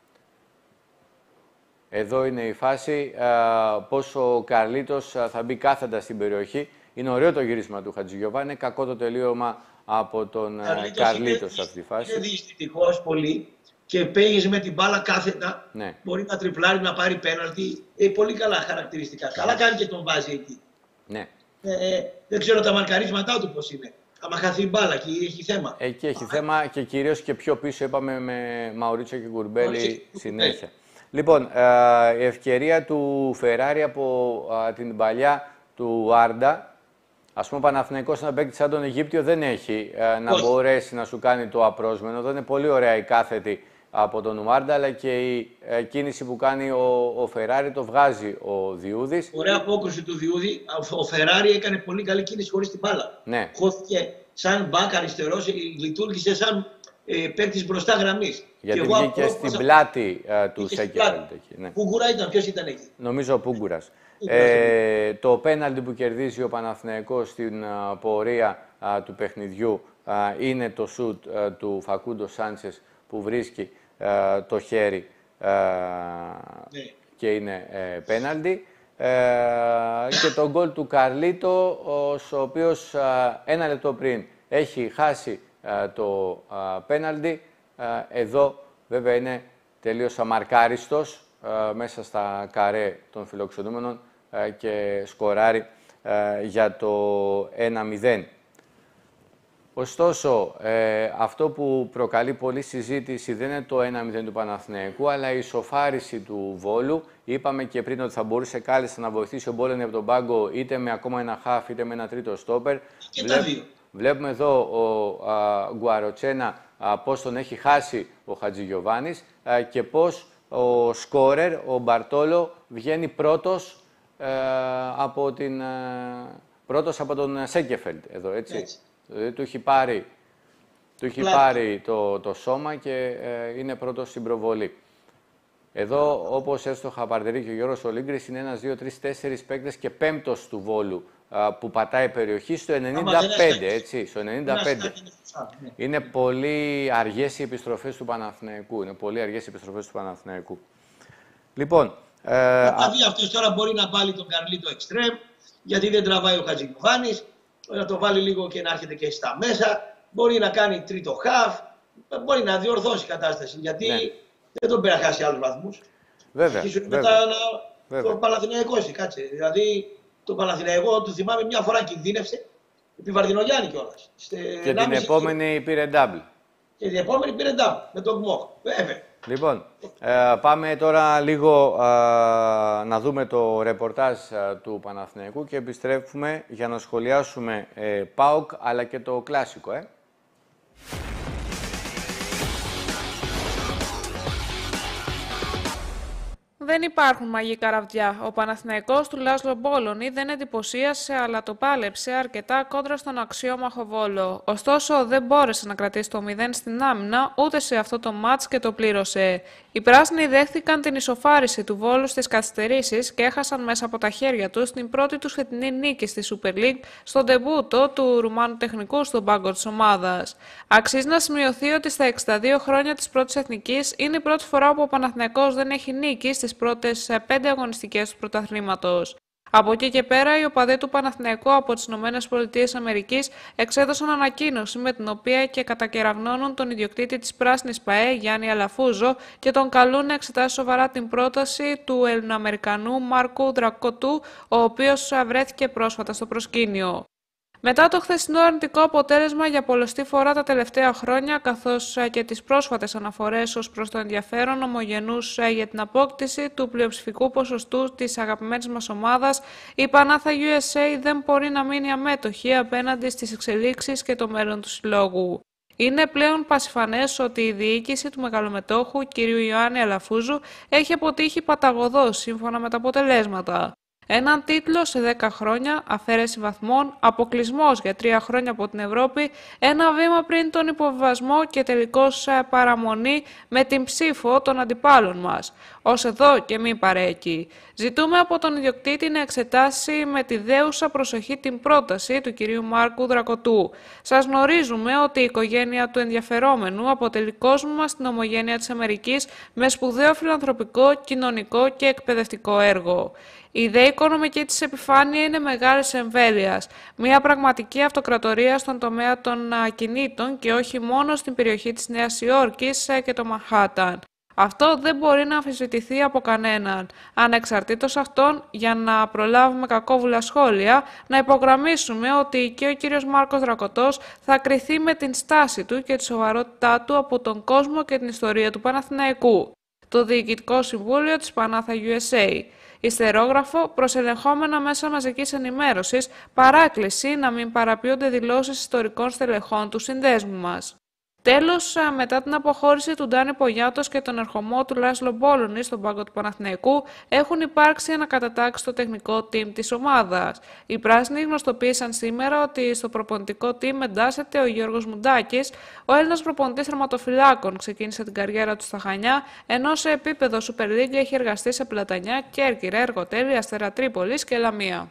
Εδώ είναι η φάση, α, πώς ο Καρλίτος α, θα μπει κάθετα στην περιοχή. Είναι ωραίο το γύρισμα του Χατζηγιοβάνη, είναι κακό το τελείωμα από τον Καρλίτο σε αυτή τη φάση. Είναι δυστυχώς πολύ και παίγεις με την μπάλα κάθετα. Ναι. Μπορεί να τριπλάρει, να πάρει πέναλτι. Ε, πολύ καλά χαρακτηριστικά. Καλά κάνει και τον βάζει εκεί. Ναι. Ε, ε, δεν ξέρω τα μαρκαρίσματά του πώς είναι. Άμα χαθεί μπάλα και έχει θέμα. Εκεί έχει Α, θέμα και κυρίως και πιο πίσω είπαμε με Μαουρίτσιο και Κουρμπέλη συνέχεια. Λοιπόν, ε, η ευκαιρία του Φεράρι από ε, την παλιά του Άρντα. Ας πούμε, ο Παναθηναϊκός να παίξει σαν τον Αιγύπτιο δεν έχει ε, να Όχι. μπορέσει να σου κάνει το απρόσμενο. Δεν είναι πολύ ωραία η κάθετη από τον Ουάρντα, αλλά και η ε, κίνηση που κάνει ο, ο Φεράρι το βγάζει ο Διούδης. Ωραία απόκριση του Διούδη. Ο Φεράρι έκανε πολύ καλή κίνηση χωρίς την μπάλα. Ναι. Χώθηκε σαν μπακ αριστερός, λειτουργήσε σαν ε, παίκτης μπροστά γραμμής. Γιατί και βγήκε στην πλάτη ε, του Σέκεφελντ. Ναι. Πούγκουρα ήταν, ποιος ήταν εκεί? Νομίζω ο Πούγκουρας. Ε, το πέναλτι που κερδίζει ο Παναθηναϊκός στην α, πορεία α, του παιχνιδιού α, είναι το σουτ α, του Φακούντο Σάντσες που βρίσκει α, το χέρι α, ναι. και είναι ε, πέναλτι. Ε, και το γκολ του Καρλίτο, ο οποίος α, ένα λεπτό πριν έχει χάσει α, το α, πέναλτι. Α, εδώ βέβαια είναι τελείως αμαρκάριστος α, μέσα στα καρέ των φιλοξενούμενων και σκοράρει ε, για το ένα μηδέν. Ωστόσο, ε, αυτό που προκαλεί πολλή συζήτηση δεν είναι το ένα μηδέν του Παναθηναϊκού, αλλά η ισοφάριση του Βόλου. Είπαμε και πριν ότι θα μπορούσε κάλλιστα να βοηθήσει ο Μπόλενι από τον πάγκο είτε με ακόμα ένα χάφ είτε με ένα τρίτο στόπερ. Και Βλέπ, τα δύο. Βλέπουμε εδώ ο α, Γκουαροτσένα α, πώς τον έχει χάσει ο Χατζηγιοβάνης α, και πώς ο σκόρερ, ο Μπαρτόλο, βγαίνει πρώτος Ε, από την, ε, πρώτος από τον Σέκεφελντ εδώ, έτσι. έτσι. Δηλαδή, του έχει πάρει, του έχει πάρει το, το σώμα και ε, είναι πρώτος στην προβολή. Εδώ, όπως έστω Παρτερή και ο Γιώργος Ολύγκρης, είναι ένας, δύο, τρεις, τέσσερις παίκτες και πέμπτος του Βόλου α, που πατάει περιοχή στο ενενήντα πέντε, έτσι, στο ενενήντα πέντε. Είναι πολύ αργές οι επιστροφές του Παναθηναϊκού. Είναι πολύ αργές οι επιστροφές του Παναθηναϊκού. Λοιπόν, Ε, θα δει αυτός τώρα μπορεί να βάλει τον Καρλίτο εξτρέμ, γιατί δεν τραβάει ο Χατζηγιοβάνης, να το βάλει λίγο και να έρχεται και στα μέσα, μπορεί να κάνει τρίτο χαφ, μπορεί να διορθώσει η κατάσταση, γιατί ναι. δεν τον πέρα χάσει άλλους βαθμούς. Βέβαια, και βέβαια. μετά να... το Παναθηναϊκό εσύ, κάτσε. Δηλαδή το Παναθηναϊκό του θυμάμαι μια φορά κινδύνευσε, επί Βαρδινογιάννη κιόλας. Και την επόμενη και... πήρε double. Και την επόμενη πήρε double, με τον Γκμόχ, βέβαια. Λοιπόν, ε, πάμε τώρα λίγο ε, να δούμε το ρεπορτάζ ε, του Παναθηναϊκού και επιστρέφουμε για να σχολιάσουμε ε, ΠΑΟΚ αλλά και το κλάσικο. Ε. Δεν υπάρχουν μαγικά ραβδιά. Ο Παναθηναϊκός του Λάσλο Μπόλονι δεν εντυπωσίασε, αλλά το πάλεψε αρκετά κόντρα στον αξιόμαχο Βόλο. Ωστόσο, δεν μπόρεσε να κρατήσει το μηδέν στην άμυνα, ούτε σε αυτό το μάτς και το πλήρωσε. Οι πράσινοι δέχτηκαν την ισοφάριση του Βόλου στις καθυστερήσεις και έχασαν μέσα από τα χέρια τους την πρώτη τους φετινή νίκη στη Super League στον ντεμπούτο του Ρουμάνου τεχνικού στον πάγκο της ομάδας. Αξίζει να σημειωθεί ότι στα εξήντα δύο χρόνια της πρώτης εθνικής είναι η πρώτη φορά που ο Παναθηναϊκός δεν έχει νίκη στις πρώτες πέντε αγωνιστικές του πρωταθλήματος. Από εκεί και πέρα, οι οπαδοί του Παναθηναϊκού από τις ΗΠΑ εξέδωσαν ανακοίνωση με την οποία και κατακεραυνώνουν τον ιδιοκτήτη της Πράσινης ΠΑΕ, Γιάννη Αλαφούζο, και τον καλούν να εξετάσει σοβαρά την πρόταση του Ελληνοαμερικανού Μάρκου Δρακοτού, ο οποίος βρέθηκε πρόσφατα στο προσκήνιο. Μετά το χθεσινό αρνητικό αποτέλεσμα για πολλωστή φορά τα τελευταία χρόνια, καθώς και τις πρόσφατες αναφορές ως προς το ενδιαφέρον ομογενούς για την απόκτηση του πλειοψηφικού ποσοστού της αγαπημένης μας ομάδας, η Πανάθα γιου ες έι δεν μπορεί να μείνει αμέτωχη απέναντι στις εξελίξεις και το μέλλον του συλλόγου. Είναι πλέον πασιφανές ότι η διοίκηση του μεγαλομετόχου κ. Ιωάννη Αλαφούζου έχει αποτύχει παταγωδώς σύμφωνα με τα αποτελέσματα. Έναν τίτλο σε δέκα χρόνια, αφαίρεση βαθμών, αποκλεισμός για τρία χρόνια από την Ευρώπη, ένα βήμα πριν τον υποβιβασμό και τελικώς παραμονή με την ψήφο των αντιπάλων μας. Ως εδώ και μη παρέκει. Ζητούμε από τον ιδιοκτήτη να εξετάσει με τη δέουσα προσοχή την πρόταση του κυρίου Μάρκου Δρακοτού. Σας γνωρίζουμε ότι η οικογένεια του ενδιαφερόμενου αποτελεί κόσμο μας στην ομογένεια της Αμερικής με σπουδαίο φιλανθρωπικό, κοινωνικό και εκπαιδευτικό έργο. Η ιδέα οικονομική της επιφάνεια είναι μεγάλης εμβέλειας, μια πραγματική αυτοκρατορία στον τομέα των ακινήτων και όχι μόνο στην περιοχή της Νέας Υόρκης και το Μανχάταν. Αυτό δεν μπορεί να αμφισβητηθεί από κανέναν. Ανεξαρτήτως αυτών, για να προλάβουμε κακόβουλα σχόλια, να υπογραμμίσουμε ότι και ο κύριος Μάρκος Δρακοτός θα κριθεί με την στάση του και τη σοβαρότητά του από τον κόσμο και την ιστορία του Παναθηναϊκού. Το Διοικητικό Συμβούλιο της Πανάθα γιου ες έι. Ιστερόγραφο, προσελεγχόμενα μέσα μαζικής ενημέρωσης, παράκληση να μην παραποιούνται δηλώσεις ιστορικών στελεχών του συνδέσμου μας. Τέλος, μετά την αποχώρηση του Ντάνι Πογιάτος και τον ερχομό του Λάσλο Μπόλωνη στον πάγκο του Παναθηναϊκού, έχουν υπάρξει ανακατατάξεις στο τεχνικό team της ομάδας. Οι πράσινοι γνωστοποίησαν σήμερα ότι στο προπονητικό team εντάσσεται ο Γιώργος Μουντάκης. Ο Έλληνας προπονητής τερματοφυλάκων ξεκίνησε την καριέρα του στα Χανιά, ενώ σε επίπεδο Super League έχει εργαστεί σε Πλατανιά, Κέρκυρα, Εργοτέλη, Αστέρα Τρίπολης και Λαμία.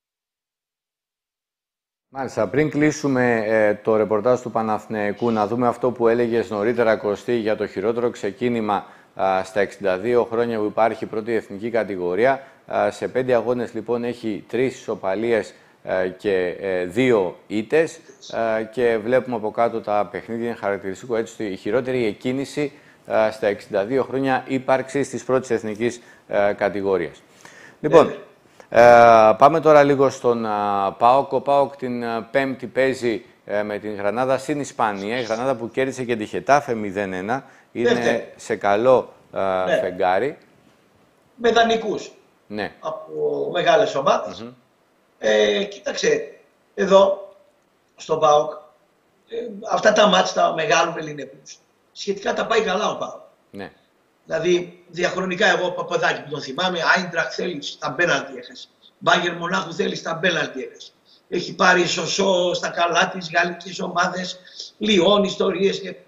Μάλιστα, πριν κλείσουμε ε, το ρεπορτάζ του Παναθηναϊκού, να δούμε αυτό που έλεγες νωρίτερα, Κωστή, για το χειρότερο ξεκίνημα α, στα εξήντα δύο χρόνια που υπάρχει η πρώτη εθνική κατηγορία. Α, σε πέντε αγώνες λοιπόν έχει τρεις ισοπαλίες και ε, δύο ήττες α, και βλέπουμε από κάτω τα παιχνίδια. Είναι χαρακτηριστικό έτσι η χειρότερη εκκίνηση α, στα εξήντα δύο χρόνια ύπαρξης της πρώτης εθνικής α, κατηγορίας. Λοιπόν, Ε, πάμε τώρα λίγο στον uh, ΠΑΟΚ. Ο ΠΑΟΚ την uh, Πέμπτη παίζει uh, με την Γρανάδα στην Ισπανία. Η Γρανάδα που κέρδισε και τη Χετάφε μηδέν ένα. Είναι Δεύτερη. σε καλό uh, ναι. φεγγάρι. Με δανεικούς. Ναι. Από μεγάλες ομάδες. Mm-hmm. ε, κοίταξε, εδώ στον ΠΑΟΚ, ε, αυτά τα μάτς τα μεγάλου Ελληνικούς, σχετικά τα πάει καλά ο ΠΑΟΚ. Ναι. Δηλαδή, διαχρονικά, εγώ Παπαδάκη που τον θυμάμαι, Άιντραχτ θέλει στα πέναλτι έχασε. Μπάγερ Μονάχου θέλει στα πέναλτι έχασε. Έχει πάρει σωσό στα καλά της γαλλικές ομάδες, Λιόν, ιστορίες. Και...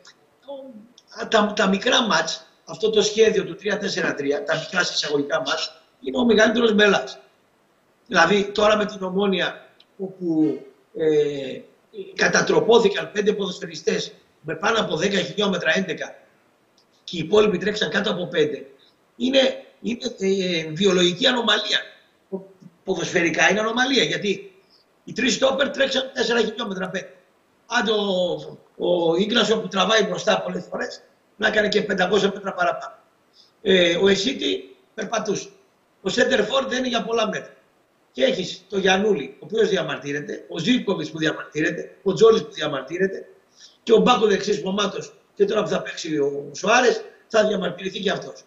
Τα, τα μικρά μάτς, αυτό το σχέδιο του τρία τέσσερα τρία, τα μικρά εισαγωγικά μάτς, είναι ο μεγαλύτερος μπελάς. Δηλαδή, τώρα με την Ομόνια, όπου ε, κατατροπώθηκαν πέντε ποδοσφαιριστές με πάνω από δέκα χιλιόμετρα έντεκα, και οι υπόλοιποι τρέξαν κάτω από πέντε, είναι, είναι ε, βιολογική ανομαλία. Ποδοσφαιρικά είναι ανομαλία, γιατί οι τρεις στόπερ τρέξαν τέσσερα χιλιόμετρα πέντε. Αν ο, ο Ίγκρασο που τραβάει μπροστά πολλές φορές, να έκανε και πεντακόσια μέτρα παραπάνω. Ε, ο Εσίτη περπατούσε. Ο Σέντερφορντ δεν είναι για πολλά μέτρα. Και έχεις το Γιαννούλη, ο οποίος διαμαρτύρεται, ο Ζίβκοβιτς που διαμαρτύρεται, ο Τζόλης που διαμαρτύρεται και ο Μπάκο δεξής Πομάτος. Και τώρα που θα παίξει ο Σοάρες, θα διαμαρτυρηθεί και αυτός.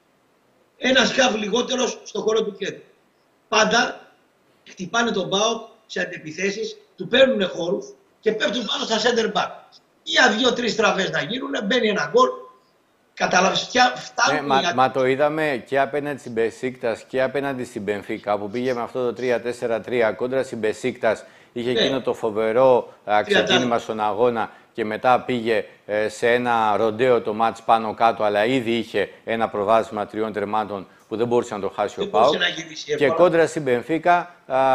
Ένα σκάφ λιγότερος στο χώρο του κέντρου. Πάντα χτυπάνε τον ΠΑΟΚ σε αντεπιθέσεις, του παίρνουν χώρους και πέφτουν πάνω στα center back. Για δύο-τρεις τραβές να γίνουν, μπαίνει ένα γκολ. Κατάλαβες, φτάνουν. Ναι, μα, μα το είδαμε και απέναντι στην Μπεσίκτας και απέναντι στην Μπενφίκα, που πήγε με αυτό το τρία τέσσερα τρία κόντρα στην Μπεσίκτας. Είχε ναι. εκείνο το φοβερό α, ξεκίνημα στον αγώνα και μετά πήγε ε, σε ένα ροντέο το μάτς πάνω κάτω, αλλά ήδη είχε ένα προβάδισμα τριών τερμάτων που δεν μπορούσε να το χάσει δεν ο ΠΑΟΚ. Και κόντρα στην Μπενφίκα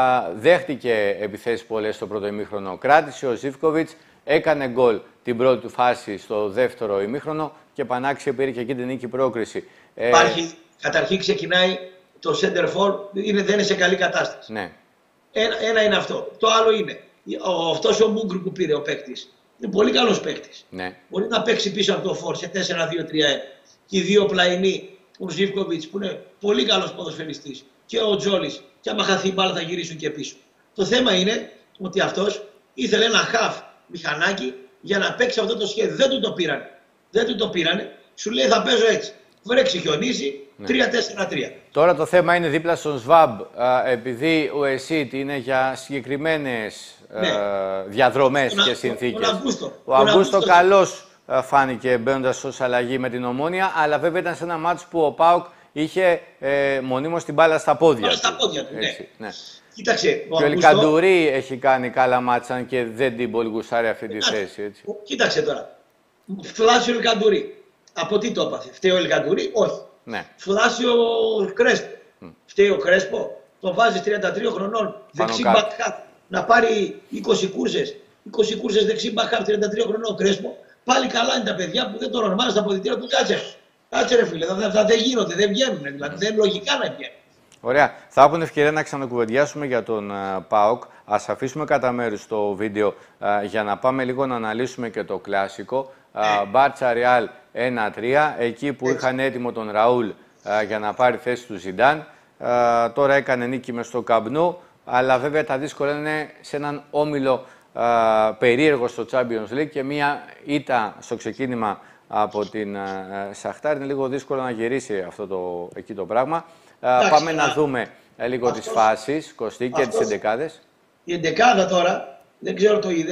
δέχτηκε επιθέσεις πολλές στο πρώτο ημίχρονο. Κράτησε ο Ζίβκοβιτς, έκανε γκολ την πρώτη του φάση στο δεύτερο ημίχρονο και πανάξια πήρε και εκεί την νίκη πρόκριση. Υπάρχει, ε, καταρχήν ξεκινάει το center for, είναι, δεν είναι σε καλή κατάσταση. Ναι. Ένα, ένα είναι αυτό. Το άλλο είναι, ο, αυτός ο Μούγκρου που πήρε ο παίκτης, είναι πολύ καλός παίκτης. Ναι. Μπορεί να παίξει πίσω από το φορ σε τέσσερα δύο τρία ένα. Και οι δύο πλαϊνοί, ο Ζίβκοβιτς που είναι πολύ καλός ποδοσφαιριστής και ο Τζόλης, και άμα χαθεί η μπάλα θα γυρίσουν και πίσω. Το θέμα είναι ότι αυτός ήθελε ένα χαφ μηχανάκι για να παίξει αυτό το σχέδιο. Δεν του το πήρανε. Δεν του το πήρανε. Σου λέει θα παίζω έτσι. Βρέξει, χιονίζει, ναι. τρία τέσσερα τρία. Τώρα το θέμα είναι δίπλα στον ΣΒΑΜ, επειδή ο ΕΣΥΤ είναι για συγκεκριμένες ναι. διαδρομές και συνθήκες. Ο Αγκούστο καλώς φάνηκε μπαίνοντας ως αλλαγή με την Ομόνια, αλλά βέβαια ήταν σε ένα μάτς που ο ΠΑΟΚ είχε ε, μονίμως την μπάλα στα πόδια του. Στα πόδια του, έτσι, ναι. ναι. Κοίταξε, ο και ο Ελκαντουρί έχει κάνει καλά μάτσα, αν και δεν την πολύ γουσάρει αυτή τη θέση. Έτσι. Κοίταξε τώρα. Φλάσιο ο Ελκαντουρί. Από τι το έπαθε. Φταίει ο Ελκαντουρί, όχι. Ναι. Φλάσιο ο Κρέσπο. Mm. Φταίει ο Κρέσπο. Το βάζει τριάντα τρία χρονών. Δεξί μπακχάτ. Να πάρει είκοσι κούρσες. είκοσι κούρσες δεξί μπακχάτ, τριάντα τρία χρονών ο Κρέσπο. Πάλι καλά είναι τα παιδιά που δεν το ονομάζουν στα αποδυτήρια του. Κάτσε. Κάτσε ρε φίλε. Αυτά δεν γίνονται, δεν βγαίνουν. Δηλαδή δεν είναι λογικά να βγαίνουν. Ωραία. Θα έχουν ευκαιρία να ξανακουβεντιάσουμε για τον uh, ΠΑΟΚ. Ας αφήσουμε κατά μέρους το βίντεο uh, για να πάμε λίγο να αναλύσουμε και το κλασικό. Uh, Μπάρτσα Ρεάλ ένα τρία, εκεί που Έτσι. είχαν έτοιμο τον Ραούλ uh, για να πάρει θέση του Ζιντάν. Uh, τώρα έκανε νίκη μες στο Καμπνού, αλλά βέβαια τα δύσκολα είναι σε έναν όμιλο uh, περίεργο στο Champions League και μία ήττα στο ξεκίνημα από την uh, Σαχτάρ. Είναι λίγο δύσκολο να γυρίσει αυτό το, εκεί το πράγμα. Uh, πάμε να δούμε uh, λίγο αυτός, τις φάσεις, Κωστή, και τις εντεκάδες. Η εντεκάδα τώρα, δεν ξέρω το είδες.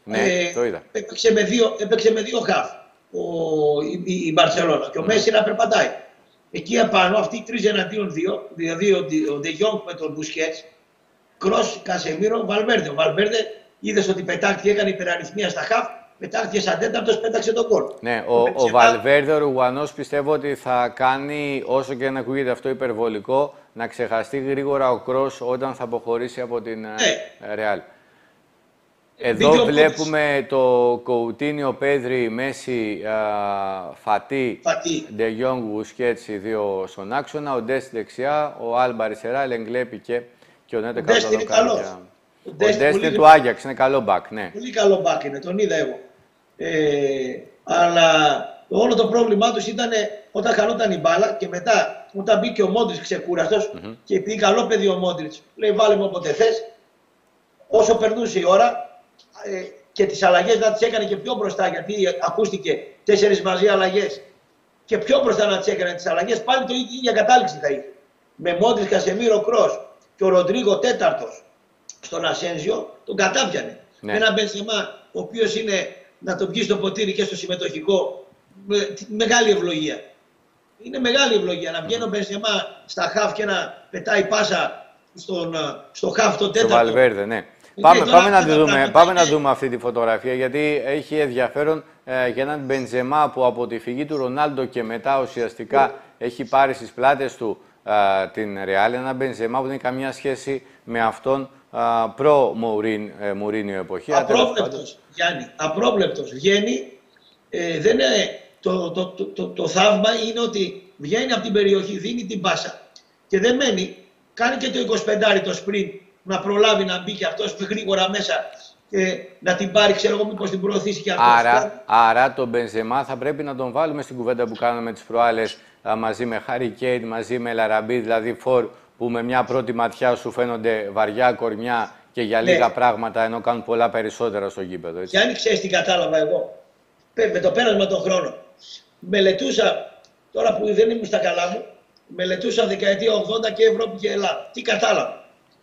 Ναι, ε, το είδα. Έπαιξε με δύο, έπαιξε με δύο χαφ ο, η, η Μπαρσελόνα και ο Μέση να περπατάει. Εκεί απάνω αυτοί οι τρεις εναντίον δύο, δηλαδή ο Ντε Γιόνγκ με τον Μπουσκέτς, Κρός, Κασεμίρο, Βαλβέρντε. Ο Βαλβέρντε είδες ότι πετάχτηκε, έκανε υπεραριθμία στα χαφ, πετάχτηκε σαν τέταρτος, πέταξε τον γκολ. Ναι, ο, ο Βαλβέρντε, ο Ρουγουανός, πιστεύω ότι θα κάνει, όσο και να ακούγεται αυτό υπερβολικό, να ξεχαστεί γρήγορα ο Κρός όταν θα αποχωρήσει από την ναι. Ρεάλ. Εδώ Βίντεο βλέπουμε πόντες. Το Κοουτίνιο, Πέδρη, Μέση, Φατί, Ντε Γιόνγκ, Μπουσκέτς, οι δύο στον άξονα, ο Ντέστ δεξιά, ο Άλμπα αριστερά, Λεγκλέ, Πικέ και ο Νέτε κάτω. Ο Ντέστ είναι καλός. Ο Ντέστ είναι του Άγιαξ, είναι καλό μπακ, ναι. Πολύ καλό μπακ είναι, τον είδα εγώ. Ε, αλλά όλο το πρόβλημά τους ήταν όταν χανόταν η μπάλα και μετά όταν μπήκε ο Μόντριτς ξεκούραστος mm-hmm. και επειδή καλό παιδί ο Μόντριτς, λέει βάλε μου όποτε θες, όσο περνούσε η ώρα, Ε, και τις αλλαγές να τις έκανε και πιο μπροστά, γιατί ακούστηκε τέσσερις μαζί αλλαγές και πιο μπροστά να τις έκανε τις αλλαγές, πάλι το ίδια κατάληξη θα είχε. Με Μόντριτς, Κασεμίρο, Κρός και ο Ροντρίγκο τέταρτος στον Ασένζιο, τον κατάπιανε. Ναι. Με έναν Μπενζεμά, ο οποίος είναι να τον πιει στο ποτήρι και στο συμμετοχικό, με, μεγάλη ευλογία. Είναι μεγάλη ευλογία να βγαίνει ο Μπενζεμά στα χαφ και να πετάει πάσα στον, στο χαφ τον τέταρτο. Στο Βαλβέρντε, ναι. Πάμε, πάμε, να, δούμε, πάμε να δούμε αυτή τη φωτογραφία, γιατί έχει ενδιαφέρον ε, για έναν Μπενζεμά που από τη φυγή του Ρονάλντο και μετά ουσιαστικά έχει πάρει στις πλάτες του ε, την Ρεάλ. Έναν Μπενζεμά που δεν έχει καμία σχέση με αυτόν ε, προ-Μουρίνιο εποχή. Απρόβλεπτος, Γιάννη, απρόβλεπτος. Βγαίνει, ε, δεν είναι, το, το, το, το, το θαύμα είναι ότι βγαίνει από την περιοχή, δίνει την πάσα και δεν μένει, κάνει και το εικοσιπέντε το sprint, να προλάβει να μπει και αυτός γρήγορα μέσα και να την πάρει, ξέρω εγώ, μήπως την προωθήσει και αυτός. Άρα, άρα τον Μπενζεμά θα πρέπει να τον βάλουμε στην κουβέντα που κάναμε τις προάλλες μαζί με Χάρι Κέιν, μαζί με Λαραμπή, δηλαδή φορ που με μια πρώτη ματιά σου φαίνονται βαριά κορμιά και για λίγα ναι. πράγματα, ενώ κάνουν πολλά περισσότερα στο γήπεδο. Έτσι. Και αν ξέρεις τι κατάλαβα εγώ, με το πέρασμα των χρόνων, μελετούσα, τώρα που δεν ήμουν στα καλά μου, μελετούσα δεκαετία ογδόντα και Ευρώπη και Ελλάδα. Τι κατάλαβα.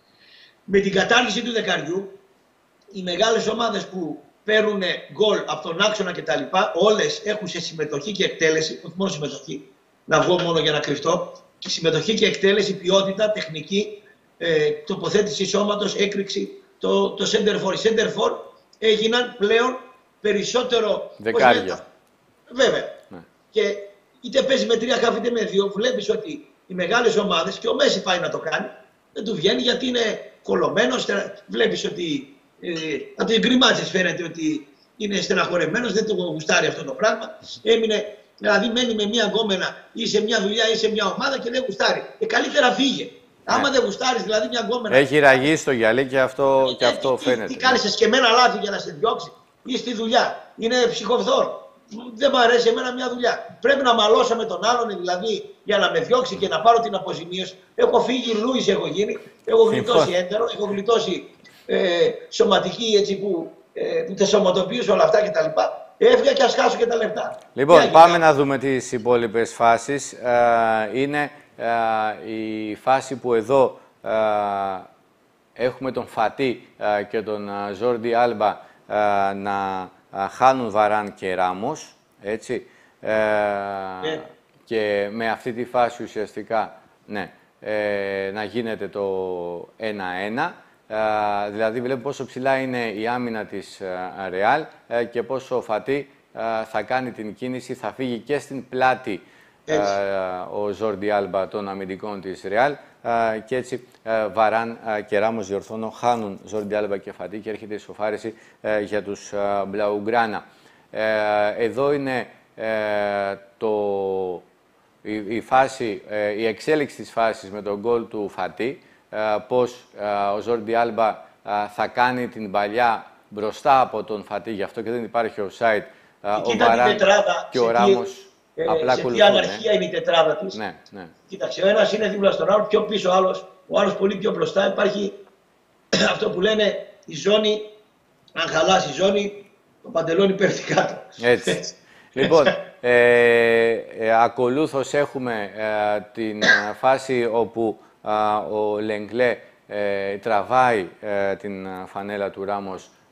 Με την κατάργηση του δεκαριού, οι μεγάλες ομάδες που παίρνουν γκολ από τον άξονα κτλ. Όλες έχουν σε συμμετοχή και εκτέλεση, όχι μόνο συμμετοχή, να βγω μόνο για να κρυφτώ, και συμμετοχή και εκτέλεση, ποιότητα, τεχνική, ε, τοποθέτηση σώματος, έκρηξη, το, το center for. Οι center for έγιναν πλέον περισσότερο... Δεκάρια. Βέβαια. Ναι. Και είτε παίζει με τρία χαφ είτε με δύο, βλέπεις ότι οι μεγάλες ομάδες, και ο Μέση πάει να το κάνει, δεν του βγαίνει γιατί είναι κολλωμένος, βλέπεις ότι ε, από τις γκριμάτσες φαίνεται ότι είναι στεναχωρεμένος, δεν το γουστάρει αυτό το πράγμα. Έμεινε, δηλαδή μένει με μια γκόμενα ή σε μια δουλειά ή σε μια ομάδα και δεν γουστάρει. Ε, καλύτερα φύγε. Ναι. Άμα δεν γουστάρεις δηλαδή μια γκόμενα... Έχει ραγίσει το γυαλί και αυτό, ε, και αυτό τι, φαίνεται. Τι, τι κάνεις εσκεμμένα λάθη για να σε διώξει ή στη δουλειά. Είναι ψυχοφθόρο. Δεν μου αρέσει εμένα μια δουλειά. Πρέπει να μαλώσω με τον άλλον, δηλαδή για να με διώξει και να πάρω την αποζημίωση. Έχω φύγει Λούις, έχω γίνει. Έχω γλιτώσει έντερο, έχω γλιτώσει ε, σωματική έτσι που, ε, που τα σωματοποιήσω όλα αυτά κτλ. Έφυγα και ας χάσω και τα λεφτά. Λοιπόν, για, πάμε για... να δούμε τις υπόλοιπες φάσεις. Ε, είναι ε, η φάση που εδώ ε, έχουμε τον Φατί ε, και τον Ζόρντι Άλμπα ε, να χάνουν Βαράν και Ράμος, έτσι, ε, yeah. και με αυτή τη φάση ουσιαστικά, ναι, ε, να γίνεται το ένα ένα, ε, δηλαδή βλέπω πόσο ψηλά είναι η άμυνα της Ρεάλ ε, και πόσο ο Φατί ε, θα κάνει την κίνηση, θα φύγει και στην πλάτη ε, ο Ζόρντι Άλμπα των αμυντικών της Ρεάλ ε, και έτσι ε, Βαράν ε, και Ράμος, διορθώνω, χάνουν Ζόρντι Άλμπα και Φατί και έρχεται η ισοφάριση ε, για τους ε, Μπλαουγκράνα. Ε, εδώ είναι ε, το, η, η, φάση, ε, η εξέλιξη της φάσης με τον γκολ του Φατί, ε, πώς ε, ο Ζόρντι Άλμπα ε, θα κάνει την παλιά μπροστά από τον Φατί, γι' αυτό και δεν υπάρχει offside. Ε, ο Βαράν και ο Ράμος ε, απλά σε ποια αναρχία, ναι, είναι η τετράδα της. Ναι, ναι. Κοίταξε, ο ένας είναι δίπλα στον άλλο, πιο πίσω ο άλλος, ο άλλος πολύ πιο μπροστά. Υπάρχει αυτό που λένε η ζώνη, αν χαλάσει η ζώνη, το παντελόνι πέφτει κάτω. Έτσι. Λοιπόν, ε, ε, ακολούθως έχουμε ε, την φάση όπου ε, ο Λεγκλέ ε, τραβάει ε, την φανέλα του Ράμος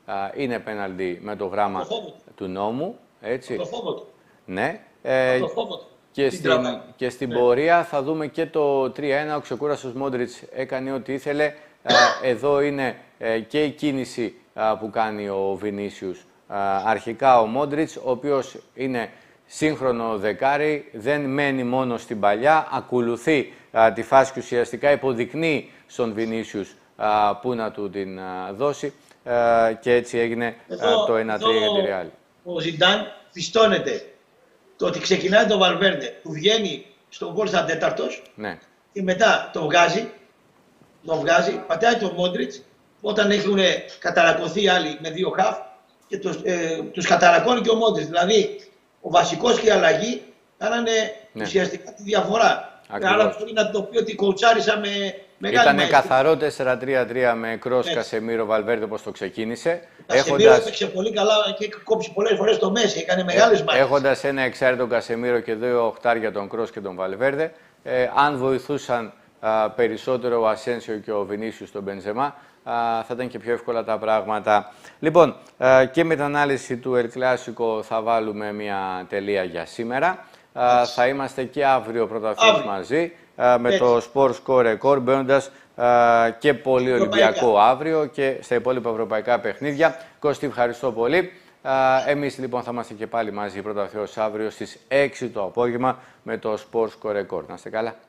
είναι πέναλτι με το γράμμα το του νόμου. Έτσι. Το φόβο του. Ναι. Ε, το φόβο του. Και στην, και στην ναι. πορεία θα δούμε και το τρία ένα. Ο ξεκούραστος Μόντριτς έκανε ό,τι ήθελε. Εδώ είναι και η κίνηση που κάνει ο Βινίσιους. Αρχικά ο Μόντριτς, ο οποίος είναι σύγχρονο δεκάρι, δεν μένει μόνο στην παλιά, ακολουθεί τη φάση και ουσιαστικά υποδεικνύει στον Βινίσιους που να του την δώσει και έτσι έγινε εδώ, το ένα τρία για τη Ρεάλ. Ο Ζιντάν πιστώνεται το ότι ξεκινάει το Βαλβέρντε, που βγαίνει στον γκολ σαν τέταρτος ναι. και μετά το βγάζει, το βγάζει, πατάει το Μόντριτς, όταν έχουν καταρακωθεί άλλοι με δύο χαφ και τους, ε, τους καταρακώνει και ο Μόντριτς. Δηλαδή, ο βασικός και η αλλαγή κάνανε ναι. ουσιαστικά τη διαφορά. Άρα μπορεί να το πει ότι κοουτσάρισα με μεγάλη Ήτανε καθαρό τέσσερα τρία τρία με Κρός, ναι. Κασεμίρο, Βαλβέρντε όπως το ξεκίνησε. Κασεμίρο έχοντας... έπαιξε πολύ καλά και έχει κόψει πολλές φορές το Μέση, έκανε μεγάλες μάχες. Έχοντας ένα εξάρτητο Κασεμίρο και δύο οχτάρια τον Κρός και τον Βαλβέρντε, ε, αν βοηθούσαν α, περισσότερο ο Ασένσιο και ο Βινίσιους στον Μπενζεμά, θα ήταν και πιο εύκολα τα πράγματα. Λοιπόν, α, και με την ανάλυση του El Clásico θα βάλουμε μια τελεία για σήμερα. Α, θα είμαστε και αύριο πρωταθλητές μαζί α, με Έτσι. το Sport Score Record, μπαίνοντας και πολύ Ολυμπιακό αύριο και στα υπόλοιπα ευρωπαϊκά παιχνίδια. Κώστη, ευχαριστώ πολύ. Α, εμείς λοιπόν θα είμαστε και πάλι μαζί πρωταθλητές αύριο στις έξι το απόγευμα με το Sport Score Record. Να είστε καλά.